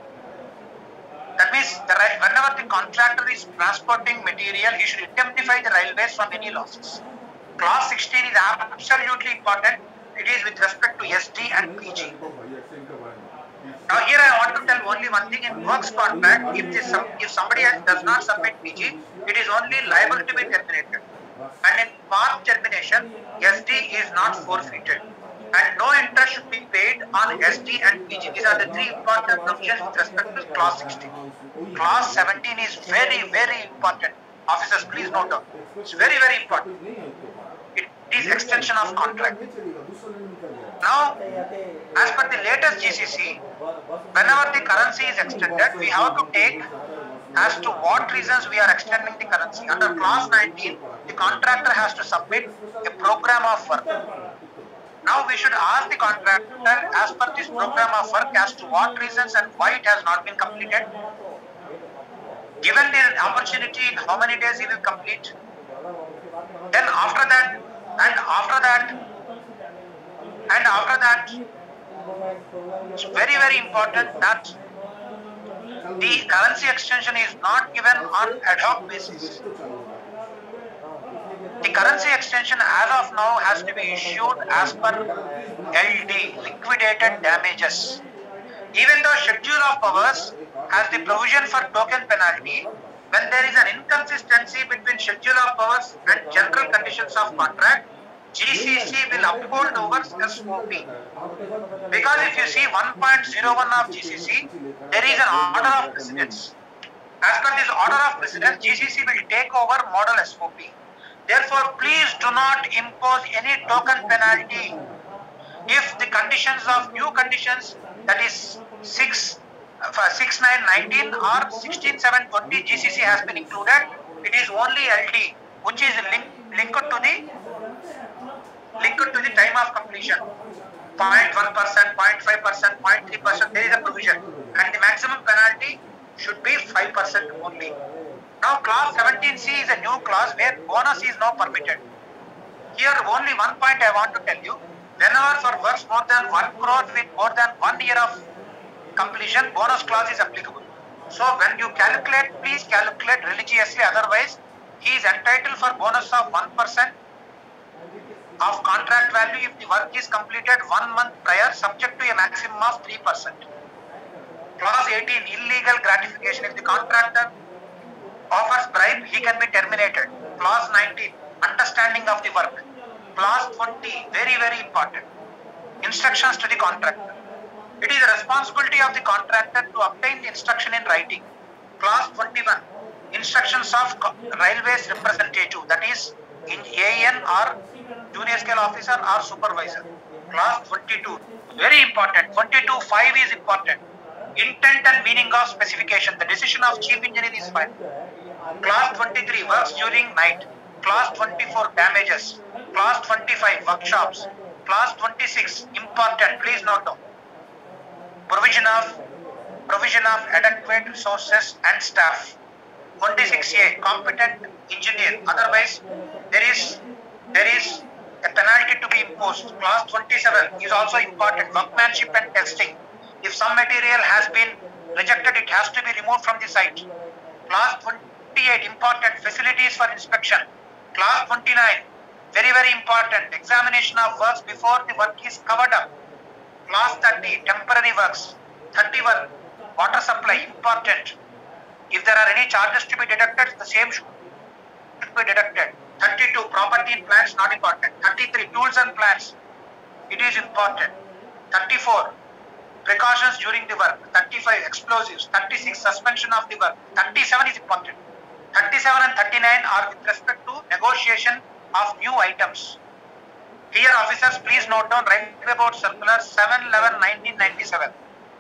That means whenever the contractor is transporting material, he should indemnify the railways from any losses. Clause 16 is absolutely important. It is with respect to SD and PG. Now here I want to tell only one thing. In works contract, if somebody does not submit PG, it is only liable to be terminated. And in part termination, SD is not forfeited. And no interest should be paid on SD and PG. These are the three important provisions with respect to clause 16. Clause 17 is very, very important. Officers, please note down. It's very, very important. It is extension of contract. Now, as per the latest GCC, whenever the currency is extended, we have to take as to what reasons we are extending the currency. Under clause 19, the contractor has to submit a program of work. Now we should ask the contractor as per this program of work as to what reasons and why it has not been completed. Given the opportunity, in how many days he will complete. Then after that, it's very, very important that the currency extension is not given on ad hoc basis. The currency extension as of now has to be issued as per LD, liquidated damages. Even though schedule of powers has the provision for token penalty, when there is an inconsistency between schedule of powers and general conditions of contract, GCC will uphold over SOP. Because if you see 1.01 of GCC, there is an order of precedence. As per this order of precedence, GCC will take over model SOP. Therefore, please do not impose any token penalty. If the conditions of new conditions, that is 6.9.19 or 16.7.20 GCC has been included, it is only LD, which is linked to the time of completion. 0.1%, 0.5%, 0.3%, there is a provision. And the maximum penalty should be 5% only. Now class 17C is a new class where bonus is now permitted. Here only one point I want to tell you. Whenever for works more than 1 crore with more than 1 year of completion, bonus clause is applicable. So when you calculate, please calculate religiously, otherwise he is entitled for bonus of 1% of contract value if the work is completed 1 month prior, subject to a maximum of 3%. Clause 18, illegal gratification. If the contractor offers bribe, he can be terminated. Clause 19, understanding of the work. Clause 20, very, very important. Instructions to the contractor. It is the responsibility of the contractor to obtain the instruction in writing. Clause 21, instructions of railways representative, that is in AN or junior scale officer or supervisor. Clause 22, very important. 22.5 is important. Intent and meaning of specification. The decision of chief engineer is fine. Clause 23, works during night. Clause 24, damages. Clause 25, workshops. Clause 26, important, please note down. Provision of adequate resources and staff. 26A, competent engineer. Otherwise, there is a penalty to be imposed. Clause 27 is also important. Workmanship and testing. If some material has been rejected, it has to be removed from the site. Clause 28, important. Facilities for inspection. Clause 29, very, very important. Examination of works before the work is covered up. Clause 30, temporary works. 31, water supply, important. If there are any charges to be deducted, the same should be deducted. 32, property and plants, not important. 33, tools and plants, it is important. 34, precautions during the work. 35, explosives. 36, suspension of the work. 37 is important. 37 and 39 are with respect to negotiation of new items. Here, officers, please note down Railway Board Circular 7/11/1997.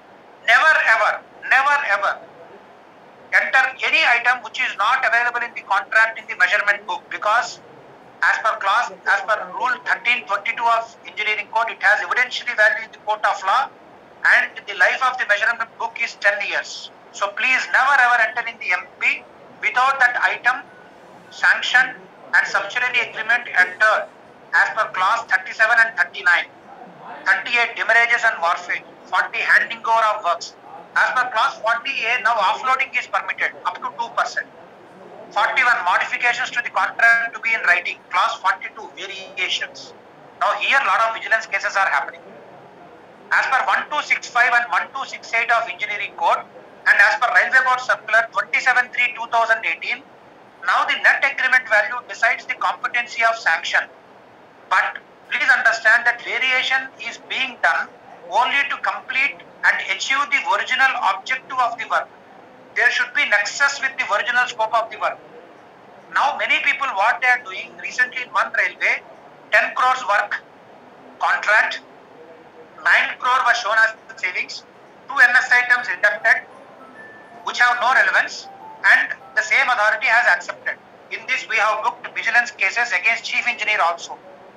Never ever enter any item which is not available in the contract in the measurement book, because as per rule 1322 of engineering code, it has evidentiary value in the court of law, and the life of the measurement book is 10 years. So please never ever enter in the MP without that item sanctioned and subsidiary agreement entered as per clause 37 and 39. 38, demurrages and warfare. 40, handing over of works. As per clause 40A, now offloading is permitted up to 2%. 41, modifications to the contract to be in writing. Clause 42, variations. Now here a lot of vigilance cases are happening. As per 1265 and 1268 of engineering code, and as per Railway Board Circular 27/3/2018, now the net agreement value decides the competency of sanction. But please understand that variation is being done only to complete and achieve the original objective of the work. There should be nexus with the original scope of the work. Now many people, what they are doing, recently in one railway, 10 crores work contract, 9 crore was shown as savings, 2 NS items deducted which have no relevance, and the same authority has accepted. In this we have booked vigilance cases against chief engineer also.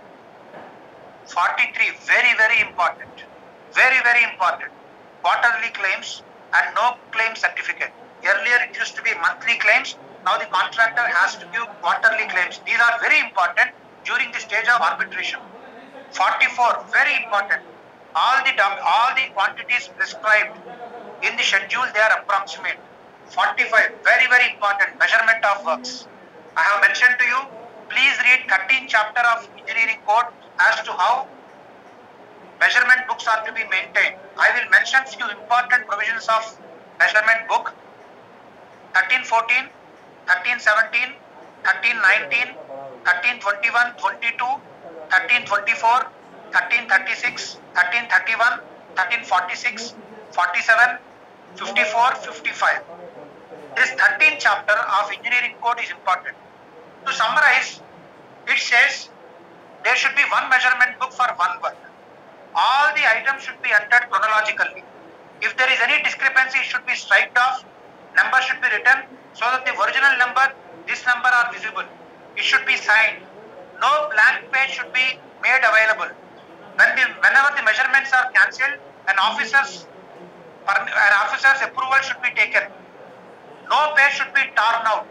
43, very important. Very important. Quarterly claims and no claim certificate. Earlier it used to be monthly claims. Now the contractor has to give quarterly claims. These are very important during the stage of arbitration. 44, very important. All the quantities prescribed in the schedule, they are approximate. 45, very important. Measurement of works. I have mentioned to you, please read 13th chapter of engineering code as to how measurement books are to be maintained. I will mention few important provisions of measurement book. 1314, 1317, 1319, 1321-22, 1324, 1336, 1331, 1346, 47, 54, 55. This 13th chapter of engineering code is important. To summarize, it says there should be one measurement book for one work. All the items should be entered chronologically. If there is any discrepancy, it should be striked off. Number should be written so that the original number, this number are visible. It should be signed. No blank page should be made available. Whenever the measurements are cancelled, an officer's approval should be taken. No page should be torn out.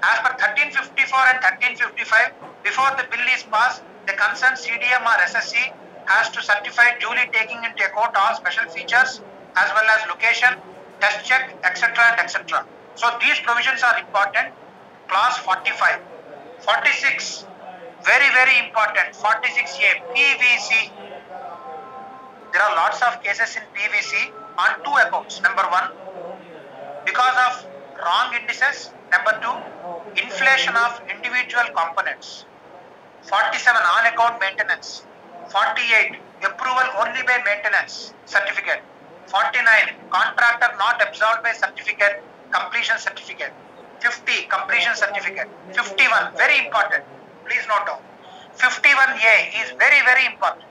As per 1354 and 1355, before the bill is passed, the concerned CDM or SSC has to certify duly taking into account all special features as well as location, test check, etc. and etc. So these provisions are important. Clause 45. 46, very, very important. 46A, PVC. There are lots of cases in PVC on two accounts. Number one, because of wrong indices. Number two, inflation of individual components. 47, on account maintenance. 48, approval only by maintenance certificate. 49, contractor not absolved by certificate, completion certificate. 50, completion certificate. 51, very important. Please note down. 51A is very, very important.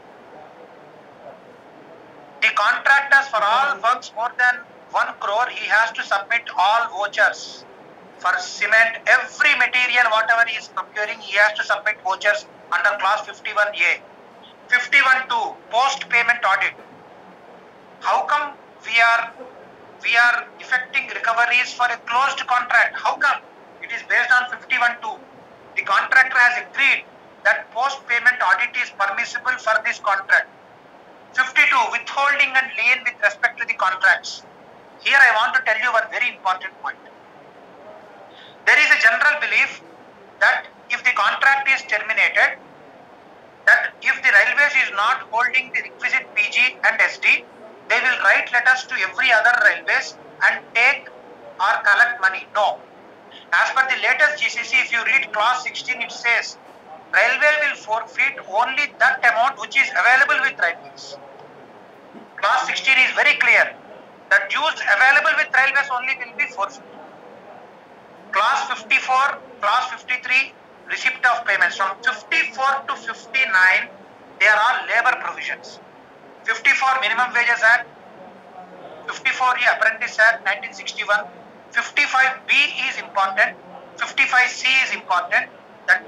The contractors for all works more than 1 crore, he has to submit all vouchers. For cement, every material, whatever he is procuring, he has to submit vouchers under clause 51A. 51.2, post-payment audit. How come we are effecting recoveries for a closed contract? How come? It is based on 51.2. The contractor has agreed that post-payment audit is permissible for this contract. 52, withholding and lien with respect to the contracts. Here I want to tell you one very important point. There is a general belief that if the contract is terminated, that if the railways is not holding the requisite PG and SD, they will write letters to every other railways and take or collect money. No. As per the latest GCC, if you read clause 16, it says, railway will forfeit only that amount which is available with railways. Clause 16 is very clear. The dues available with railways only will be forfeited. Clause 54, clause 53, receipt of payments. From 54 to 59, they are all labor provisions. 54 Minimum Wages Act, 54E Apprentice Act 1961, 55B is important, 55C is important. That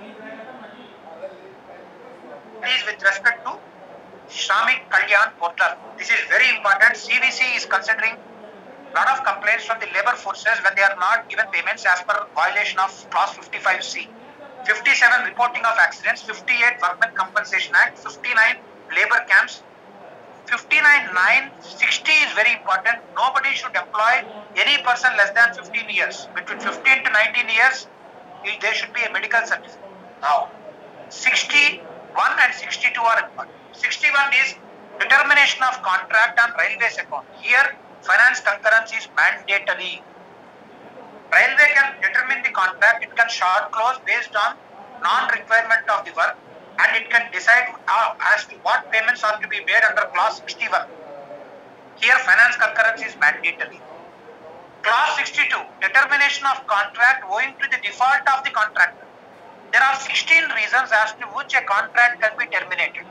is with respect to Shramik Kalyan Portal. This is very important. CVC is considering a lot of complaints from the labor forces when they are not given payments as per violation of clause 55C. 57 Reporting of accidents, 58 Workmen Compensation Act, 59 Labor Camps, 59.9, 60 is very important. Nobody should employ any person less than 15 years. Between 15 to 19 years, there should be a medical certificate. Now, 61 and 62 are important. 61 is determination of contract on railways account. Here, finance concurrence is mandatory. Railway can determine the contract, it can short close based on non-requirement of the work, and it can decide as to what payments are to be made under clause 61. Here, finance concurrence is mandatory. Clause 62, determination of contract owing to the default of the contractor. There are 16 reasons as to which a contract can be terminated.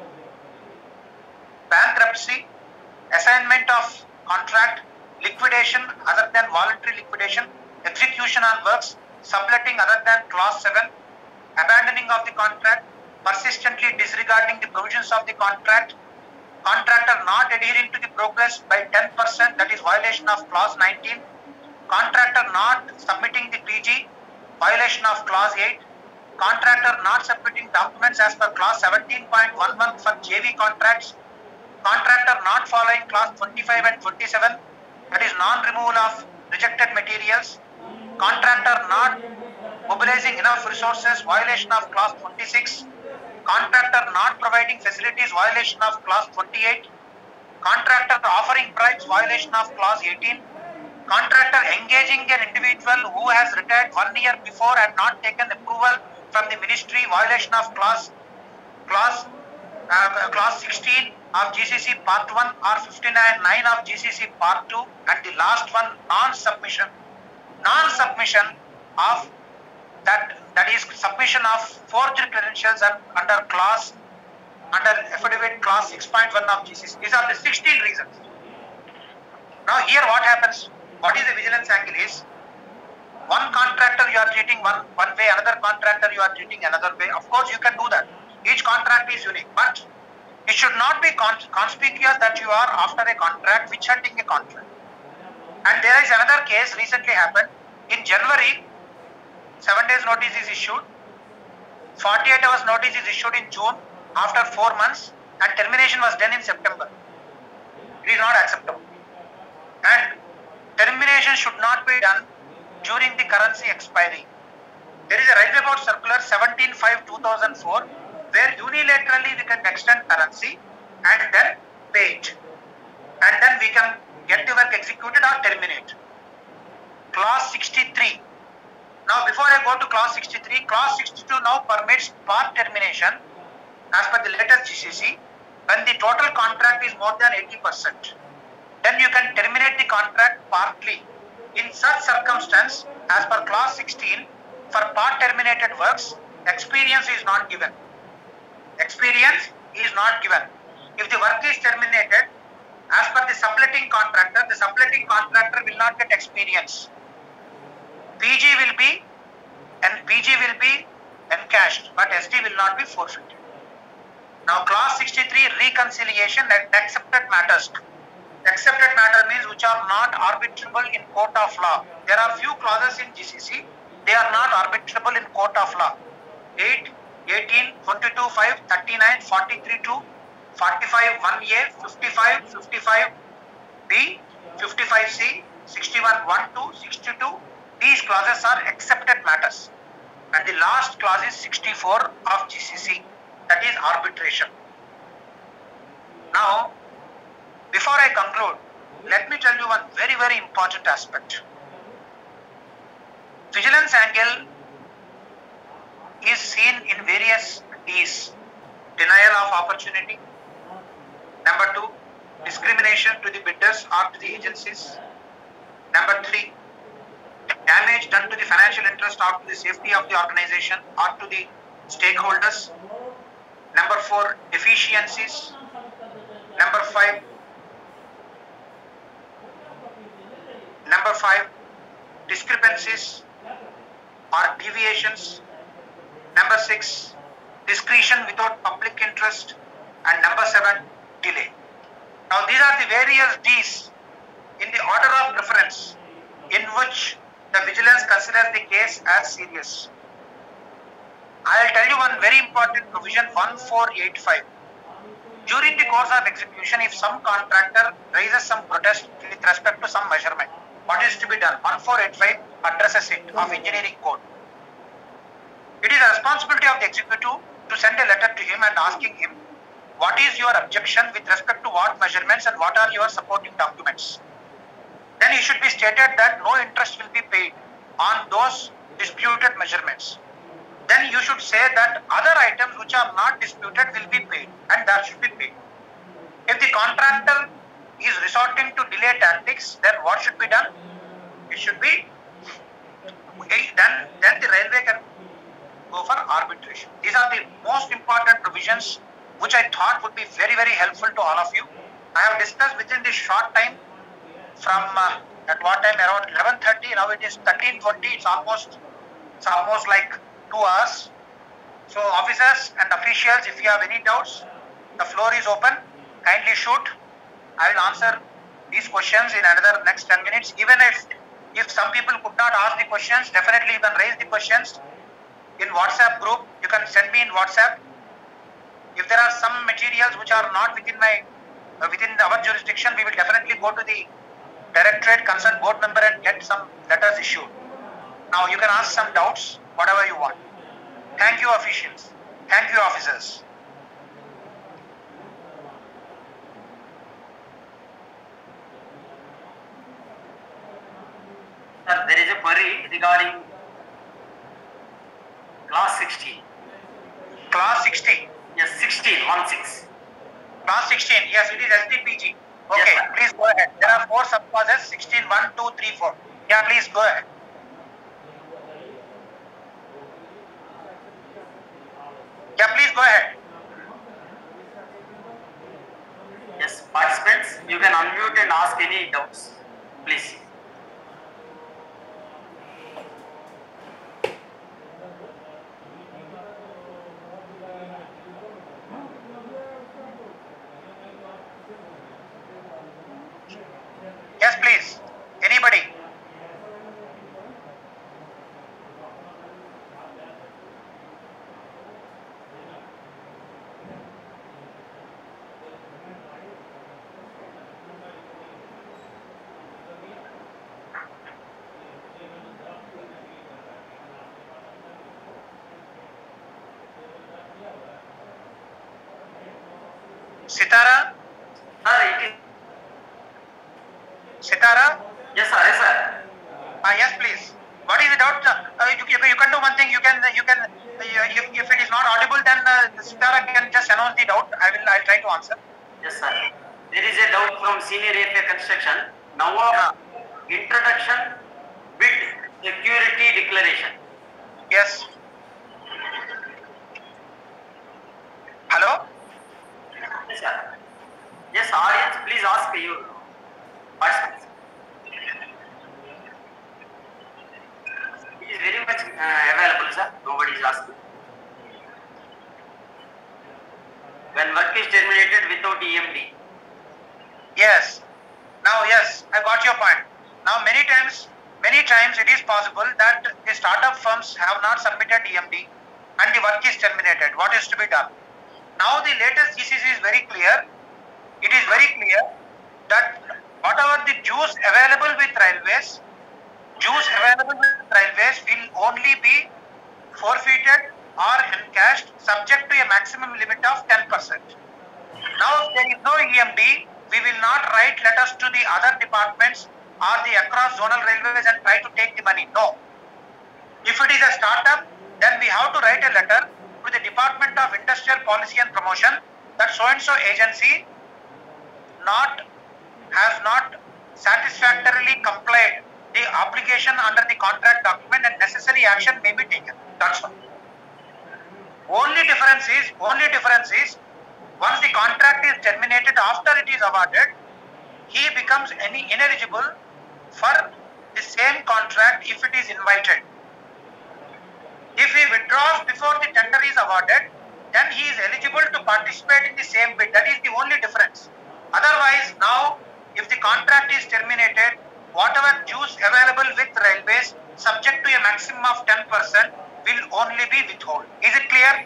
Bankruptcy, assignment of contract, liquidation other than voluntary liquidation, execution on works, subletting other than clause 7, abandoning of the contract, persistently disregarding the provisions of the contract, contractor not adhering to the progress by 10%, that is violation of clause 19, contractor not submitting the PG, violation of clause 8, contractor not submitting documents as per clause 17.11 for JV contracts, contractor not following clause 25 and 27, that is non-removal of rejected materials, contractor not mobilizing enough resources, violation of clause 26, contractor not providing facilities, violation of clause 28, contractor offering bribes, violation of clause 18, contractor engaging an individual who has retired 1 year before and not taken approval from the ministry, violation of clause 16 of GCC part 1 or 59.9 of GCC part 2, and the last one, non-submission of that is submission of forged credentials under affidavit clause 6.1 of GCC. These are the 16 reasons. Now here what happens, what is the vigilance angle is, one contractor you are treating one way, another contractor you are treating another way. Of course you can do that. Each contract is unique, but it should not be conspicuous that you are after a contract, witch hunting a contract. And there is another case recently happened. In January, 7 days notice is issued. 48 hours notice is issued in June after 4 months, and termination was done in September. It is not acceptable. And termination should not be done during the currency expiry. There is a Railway Board Circular 17/5/2004 where unilaterally we can extend currency and then pay it. And then we can get the work executed or terminate. Clause 63. Now before I go to clause 63, clause 62 now permits part termination as per the latest GCC when the total contract is more than 80%. Then you can terminate the contract partly. In such circumstance, as per clause 16, for part terminated works, experience is not given. Experience is not given. If the work is terminated, as per the subletting contractor will not get experience. PG will be encashed, but SD will not be forfeited. Now clause 63, reconciliation and accepted matters. Accepted matter means which are not arbitrable in court of law. There are few clauses in GCC, they are not arbitrable in court of law. 8, 18, 22, 5, 39, 43, 2, 45, 1A, 55, 55B, 55C, 61, 1, 2, 62. These clauses are accepted matters. And the last clause is 64 of GCC, that is arbitration. Now, before I conclude, let me tell you one very, very important aspect. Vigilance angle is seen in various Ds. Denial of opportunity. Number 2, discrimination to the bidders or to the agencies. Number 3, damage done to the financial interest or to the safety of the organization or to the stakeholders. Number 4, deficiencies. Number 5, discrepancies or deviations. Number 6, discretion without public interest. And number 7, delay. Now these are the various Ds in the order of preference in which the vigilance considers the case as serious. I will tell you one very important provision, 1485. During the course of execution, if some contractor raises some protest with respect to some measurement, what is to be done? 1485 addresses it of engineering code. It is a responsibility of the executive to send a letter to him and asking him, what is your objection with respect to what measurements and what are your supporting documents? Then it should be stated that no interest will be paid on those disputed measurements. Then you should say that other items which are not disputed will be paid, and that should be paid. If the contractor is resorting to delay tactics, then what should be done? It should be then the railway can go for arbitration. These are the most important provisions which I thought would be very, very helpful to all of you. I have discussed within this short time from at what time, around 11:30, now it is 13:20, it's almost like 2 hours. So officers and officials, if you have any doubts, the floor is open, kindly shoot. I will answer these questions in another next 10 minutes. Even if some people could not ask the questions, definitely you can raise the questions in WhatsApp group. You can send me in WhatsApp. If there are some materials which are not within our jurisdiction, we will definitely go to the directorate concerned board member and get some letters issued. Now you can ask some doubts, whatever you want. Thank you, officials. Thank you, officers.
Sir, there is a query regarding clause 16.
Clause 16.
Yes, 16, 16.
Clause 16. Yes, it is SDPG. Okay,
Yes,
please go ahead. There are 4 subclauses, 16, 1, 2, 3, 4. Yeah, please go ahead. Yeah, please go ahead.
Yes, participants, you can unmute and ask any doubts, please.
Yes, please. Anybody? Sitara?
Sir, it is.
Sitara?
Yes, sir. Yes, sir.
Yes, please. What is the doubt? You can do one thing. You can. If it is not audible, then Sitara can just announce the doubt. I'll try to answer.
Yes, sir. There is a doubt from Senior AFA Construction. Now of introduction bid security declaration.
Yes. Hello?
Yes, sir. Yes, audience, please ask you. Participants. It is very much available, sir. Nobody is asking. When work is terminated without EMD.
Yes. Now, yes, I got your point. Now, many times it is possible that the startup firms have not submitted EMD and the work is terminated. What is to be done? Now, the latest GCC is very clear. It is very clear that whatever the dues available with railways will only be forfeited or encashed subject to a maximum limit of 10%. Now, if there is no EMD, we will not write letters to the other departments or the across zonal railways and try to take the money. No. If it is a startup, then we have to write a letter to the Department of Industrial Policy and Promotion that so-and-so agency has not satisfactorily complied the obligation under the contract document and necessary action may be taken. That's all. Only difference is once the contract is terminated after it is awarded, he becomes ineligible for the same contract if it is invited. If he withdraws before the tender is awarded, then he is eligible to participate in the same bid. That is the only difference. Otherwise, now, if the contract is terminated, whatever dues available with railways, subject to a maximum of 10%, will only be withheld. Is it clear?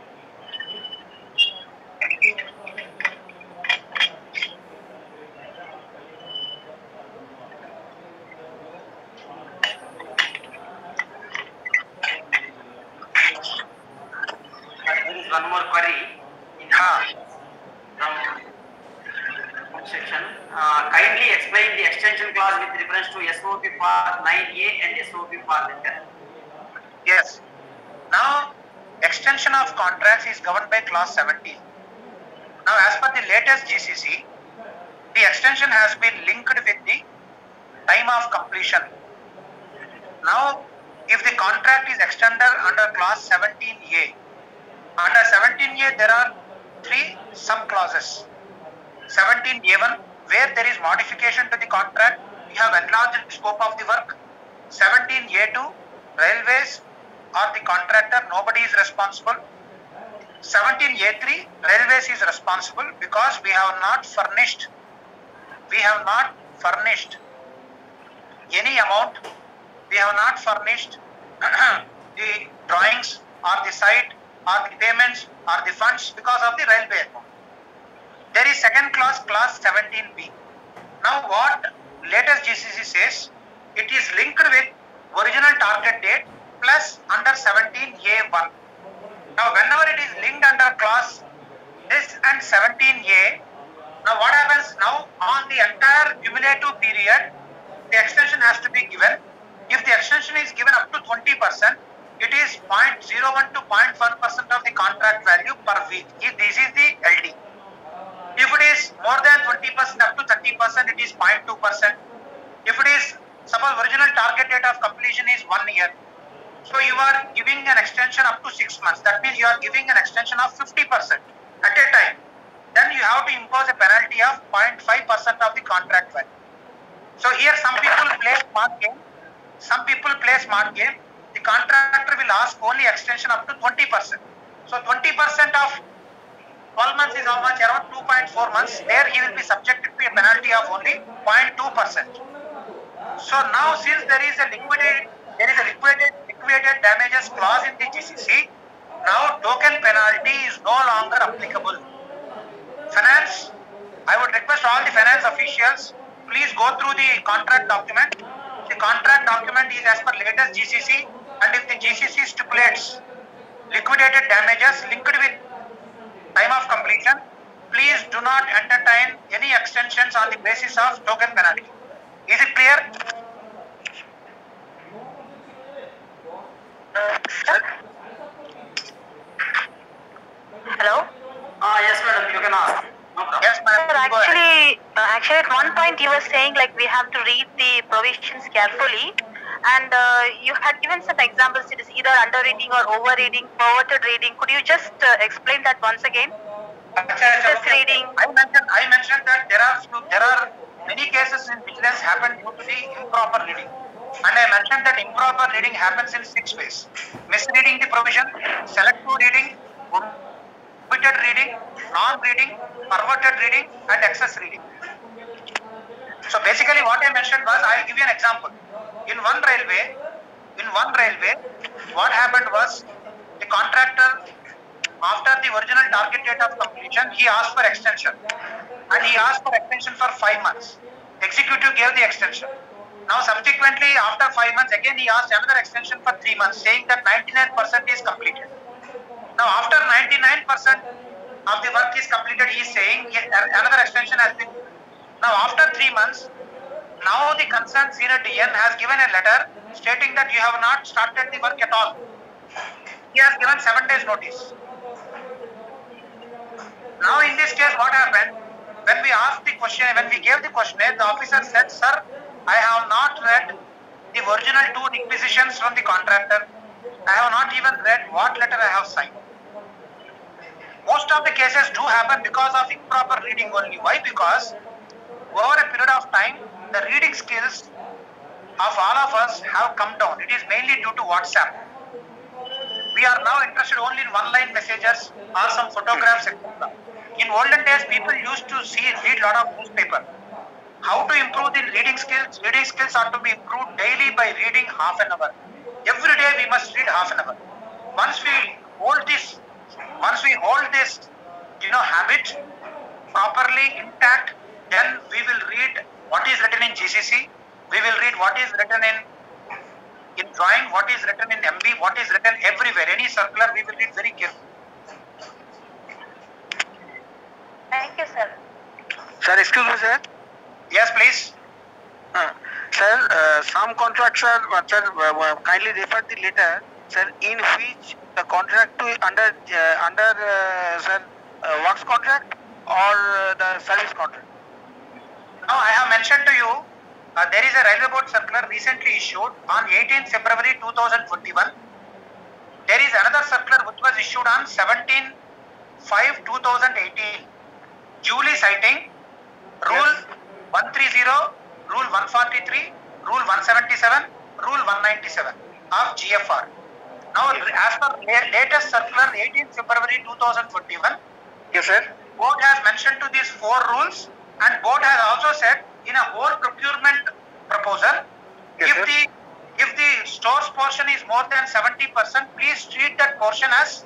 There is one more query in from section. Kindly explain the extension clause with reference to SOP part 9A and SOP part 10.
Yes. Now, extension of contracts is governed by clause 17. Now, as per the latest GCC, the extension has been linked with the time of completion. Now, if the contract is extended under clause 17A, under 17A there are 3 sub-clauses. 17A1, where there is modification to the contract, we have enlarged the scope of the work. 17A2, railways or the contractor, nobody is responsible. 17A3, railways is responsible because we have not furnished any amount, we have not furnished the drawings or the site or the payments or the funds because of the railway account. There is second clause, clause 17B. Now what latest GCC says, it is linked with original target date plus under 17A1. Now whenever it is linked under clause this and 17A, now what happens now on the entire cumulative period, the extension has to be given. If the extension is given up to 20%, it is 0.01 to 0.1% of the contract value per week. This is the LD. If it is more than 20% up to 30%, it is 0.2%. If it is, suppose original target date of completion is 1 year. So you are giving an extension up to 6 months. That means you are giving an extension of 50% at a time. Then you have to impose a penalty of 0.5% of the contract value. So here some people play smart game. The contractor will ask only extension up to 20%. So 20% of 12 months is how much? Around 2.4 months. There he will be subjected to a penalty of only 0.2%. So now since there is a liquidated damages clause in the GCC, now token penalty is no longer applicable. Finance, I would request all the finance officials, please go through the contract document. The contract document is as per latest GCC, and if the GCC stipulates liquidated damages linked with time of completion, please do not entertain any extensions on the basis of token penalty. Is it clear?
Hello?
Yes, madam, you can ask. No problem.
Yes, madam.
Sir,
Go ahead.
actually, at one point you were saying like we have to read the provisions carefully, and you had given some examples. It is either underreading or overreading, perverted reading. Could you just explain that once again? Just reading.
I mentioned that there are many cases in vigilance happen due to the improper reading, and I mentioned that improper reading happens in 6 ways: misreading the provision, selective reading, omitted reading, non-reading, perverted reading, and excess reading. So basically, what I mentioned was, I'll give you an example. In one railway, what happened was the contractor, after the original target date of completion, he asked for extension, and he asked for extension for 5 months. Executive gave the extension. Now subsequently, after 5 months, again he asked another extension for 3 months, saying that 99% is completed. Now after 99% of the work is completed, he is saying another extension has been. Now after 3 months, now the concerned senior DN has given a letter stating that you have not started the work at all. He has given 7 days notice. Now in this case, what happened? When we asked the question, when we gave the questionnaire, the officer said, "Sir, I have not read the original 2 requisitions from the contractor. I have not even read what letter I have signed." Most of the cases do happen because of improper reading only. Why? Because over a period of time, the reading skills of all of us have come down. It is mainly due to WhatsApp. We are now interested only in one-line messages or some photographs, etc. In olden days, people used to read a lot of newspaper. How to improve the reading skills? Reading skills are to be improved daily by reading half an hour. Every day we must read half an hour. Once we hold this habit properly intact, then we will read what is written in GCC. We will read what is written in drawing, what is written in MB, what is written everywhere. Any circular, we will read very carefully.
Thank you, sir.
Sir, excuse me, sir.
Yes, please.
Sir, some contracts, sir, kindly refer the letter, sir, in which the contract to under sir, works contract or the service contract.
Now I have mentioned to you, there is a railway board circular recently issued on 18th February 2021. There is another circular which was issued on 17/5/2018, duly citing Rule 130, Rule 143, Rule 177, Rule 197 of GFR. Now, as per latest circular 18th February 2021,
Yes, sir.
board has mentioned to these 4 rules, and board has also said in a whole procurement proposal,
Yes,
if the stores portion is more than 70%, please treat that portion as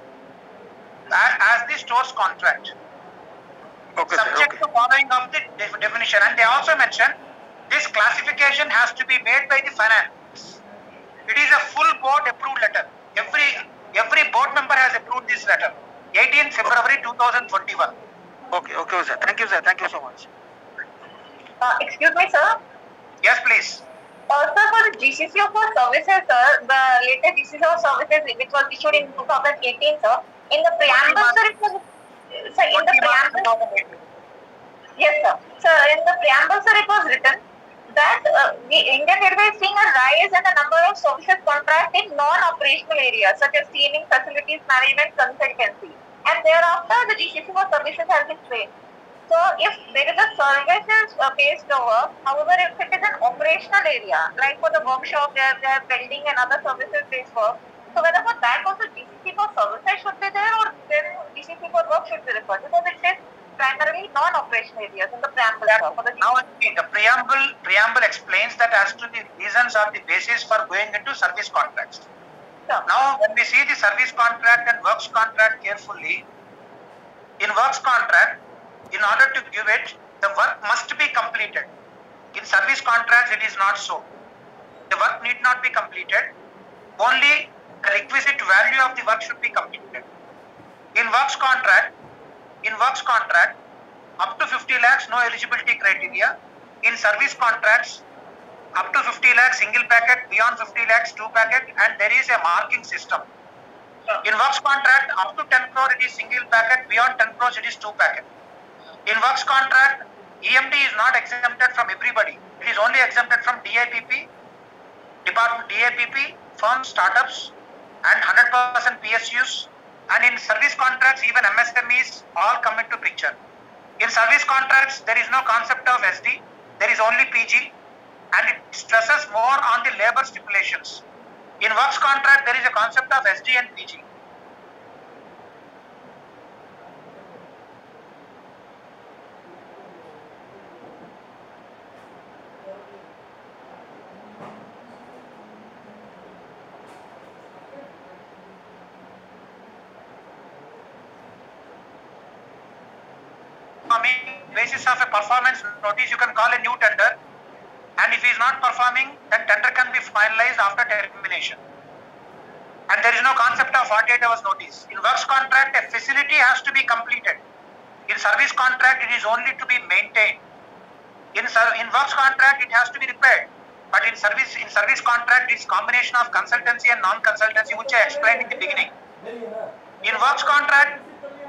the store's contract.
Okay,
Subject
sir.
to following of the definition. And they also mentioned this classification has to be made by the finance. It is a full board approved letter. Every board member has approved this letter. 18th February 2021.
Okay, sir. Thank you, sir. Thank you so much.
Excuse me, sir.
Yes, please.
Sir, for the GCC of our services, sir, the latest GCC of services which was issued in 2018, sir, in the preamble, sir, it was, sir, in the preamble, yes, sir. Sir, in the preamble, sir, it was written that the Indian Railway is seeing a rise in the number of services contract in non-operational areas such as cleaning, facilities management, consultancy, and thereafter the GCC for services has been trained. So, if there is a services-based work, however, if it is an operational area, like for the workshop, they are building and other services-based work, so whether for that also GCC for services should be there, or then GCC for work should be referred, because it says primarily non-operational areas in the preamble. For the
Now, the preamble explains that as to the reasons or the basis for going into service contracts.
Sure.
Now, when we see the service contract and works contract carefully, in works contract, in order to give it, the work must be completed. In service contracts, it is not so. The work need not be completed. Only the requisite value of the work should be completed. In works contract, Up to 50 lakhs, no eligibility criteria. In service contracts, up to 50 lakhs, single packet, beyond 50 lakhs, 2 packet, and there is a marking system. In works contract, up to 10 crore, it is single packet, beyond 10 crores, it is 2 packet. In works contract, EMD is not exempted from everybody. It is only exempted from DIPP, department DIPP, firms, startups, and 100% PSUs. And in service contracts, even MSMEs all come into picture. In service contracts, there is no concept of SD. There is only PG, and it stresses more on the labor stipulations. In works contract, there is a concept of SD and PG. Basis of a performance notice, you can call a new tender, and if he is not performing, then tender can be finalized after termination. And there is no concept of 48 hours notice. In works contract, a facility has to be completed. In service contract, it is only to be maintained. In works contract, it has to be repaired. But in service contract, it's combination of consultancy and non-consultancy, which I explained in the beginning. In works contract,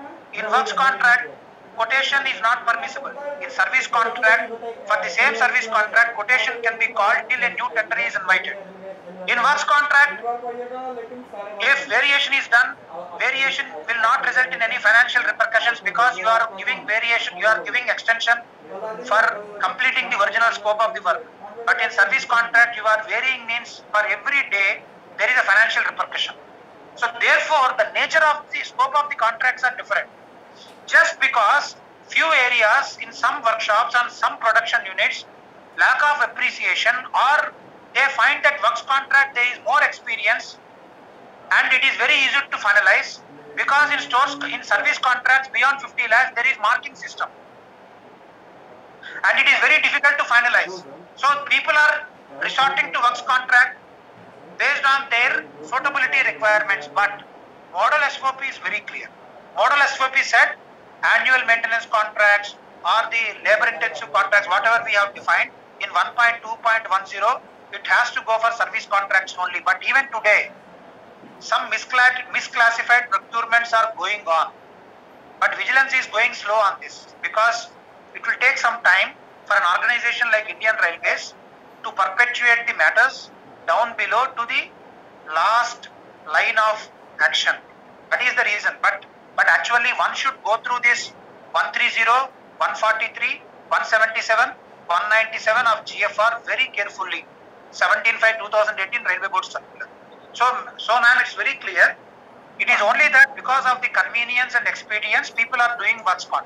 quotation is not permissible. In service contract, for the same service contract, quotation can be called till a new tender is invited. In works contract, if variation is done, variation will not result in any financial repercussions because you are giving variation, you are giving extension for completing the original scope of the work. But in service contract, you are varying means for every day there is a financial repercussion. So therefore, the nature of the scope of the contracts are different. Just because few areas in some workshops and some production units lack of appreciation, or they find that works contract there is more experience and it is very easy to finalize, because in service contracts beyond 50 lakhs there is marking system and it is very difficult to finalize. So people are resorting to works contract based on their suitability requirements, but model SOP is very clear. Model SOP said annual maintenance contracts or the labor intensive contracts, whatever we have defined in 1.2.10, it has to go for service contracts only. But even today, some misclassified procurements are going on. But vigilance is going slow on this because it will take some time for an organization like Indian Railways to perpetuate the matters down below to the last line of action. That is the reason. But actually one should go through this 130, 143, 177, 197 of GFR very carefully. 17/5/2018 Railway Board Circular. So ma'am, it's very clear. It is only that because of the convenience and expedience, people are doing what's called.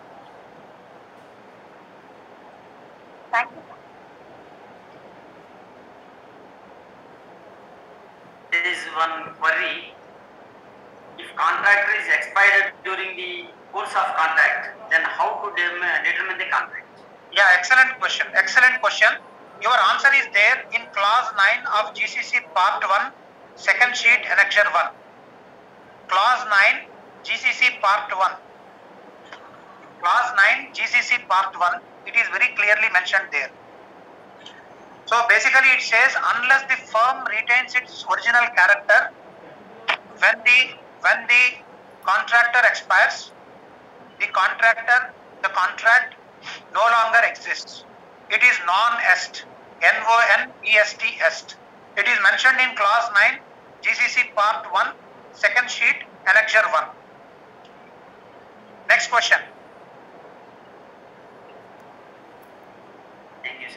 Thank you.
There is one query. If contractor is expired during the course of contract, then how to determine the contract?
Yeah, excellent question. Excellent question. Your answer is there in clause 9 of GCC part 1, second sheet, annexure 1. Clause 9, GCC part 1. Clause 9, GCC part 1. It is very clearly mentioned there. So basically it says unless the firm retains its original character, when the contractor expires, the contract no longer exists. It is non-est, non-est. It is mentioned in clause 9, GCC part 1, second sheet, annexure 1. Next question.
Thank you, sir.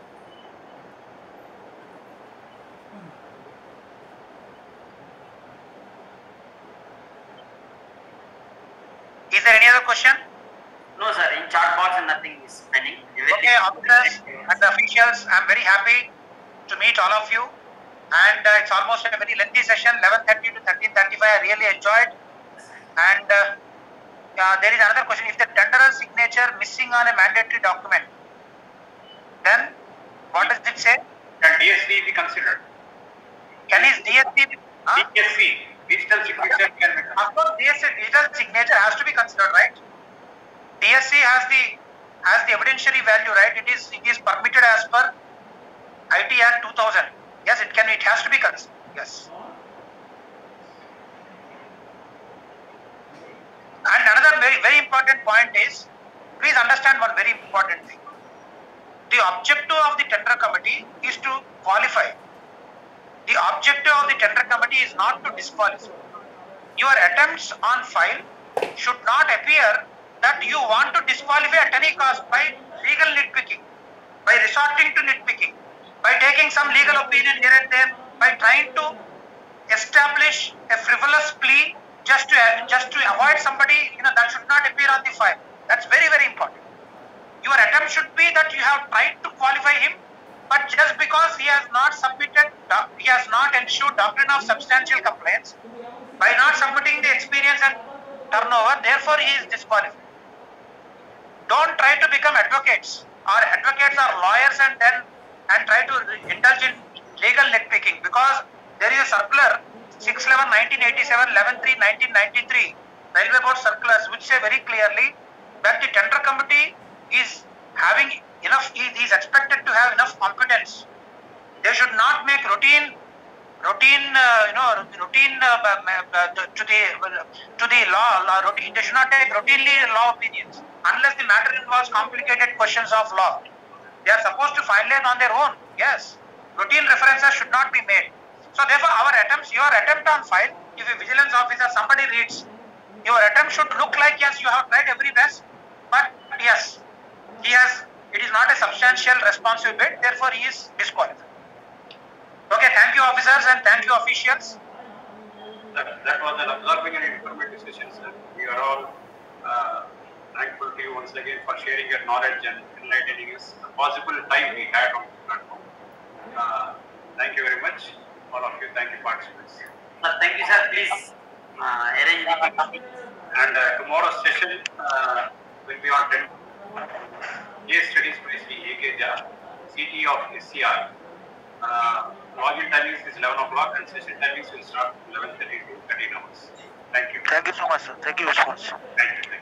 Is there any other question?
No, sir. In chat box, nothing is pending.
Okay, officers and the officials, I am very happy to meet all of you. And it's almost a very lengthy session, 11:30 to 13:35. I really enjoyed. And there is another question. If the tenderer's signature missing on a mandatory document, then what does it say?
Can DSC be considered?
Can his DSC?
DSC, digital signature can be considered.
Of course, DSC, digital signature has to be considered, right? DSC has the has the evidentiary value, right? It is permitted as per IT Act 2000. Yes, it has to be considered. Yes. And another very important point is, please understand one very important thing. The objective of the tender committee is to qualify. The objective of the tender committee is not to disqualify. Your attempts on file should not appear that you want to disqualify at any cost by legal nitpicking, by resorting to nitpicking, by taking some legal opinion here and there, by trying to establish a frivolous plea just to avoid somebody, that should not appear on the file. That's very, very important. Your attempt should be that you have tried to qualify him, but just because he has not ensured doctrine of substantial complaints, by not submitting the experience and turnover, therefore he is disqualified. Don't try to become advocates. Our advocates are lawyers and try to indulge in legal nitpicking, because there is a circular 6/11/1987, 11/3/1993 Railway Board circulars which say very clearly that the tender committee is having enough, is expected to have enough competence. They should not make routine to the law routine. They should not take routinely law opinions unless the matter involves complicated questions of law. They are supposed to finalize on their own. Yes, routine references should not be made. So therefore, your attempt on file, if a vigilance officer, somebody reads, your attempt should look like, yes, you have tried every best, but yes, it is not a substantial responsive bid, therefore he is disqualified. Okay, thank you officers and thank you officials.
That was an absorbing and informative session, sir. We are all thankful to you once again for sharing your knowledge and enlightening us the possible time we had on the platform. Thank you very much, all of you. Thank you, participants.
Thank you, sir. Please arrange the meeting.
And tomorrow's session will be on 10 case studies by Sri A.K. Jha, CT of SCR. Login timings is 11 o'clock and session timings will start 11:30 to 13 hours. Thank you.
Thank you so much, sir. Thank you so much.
Thank you.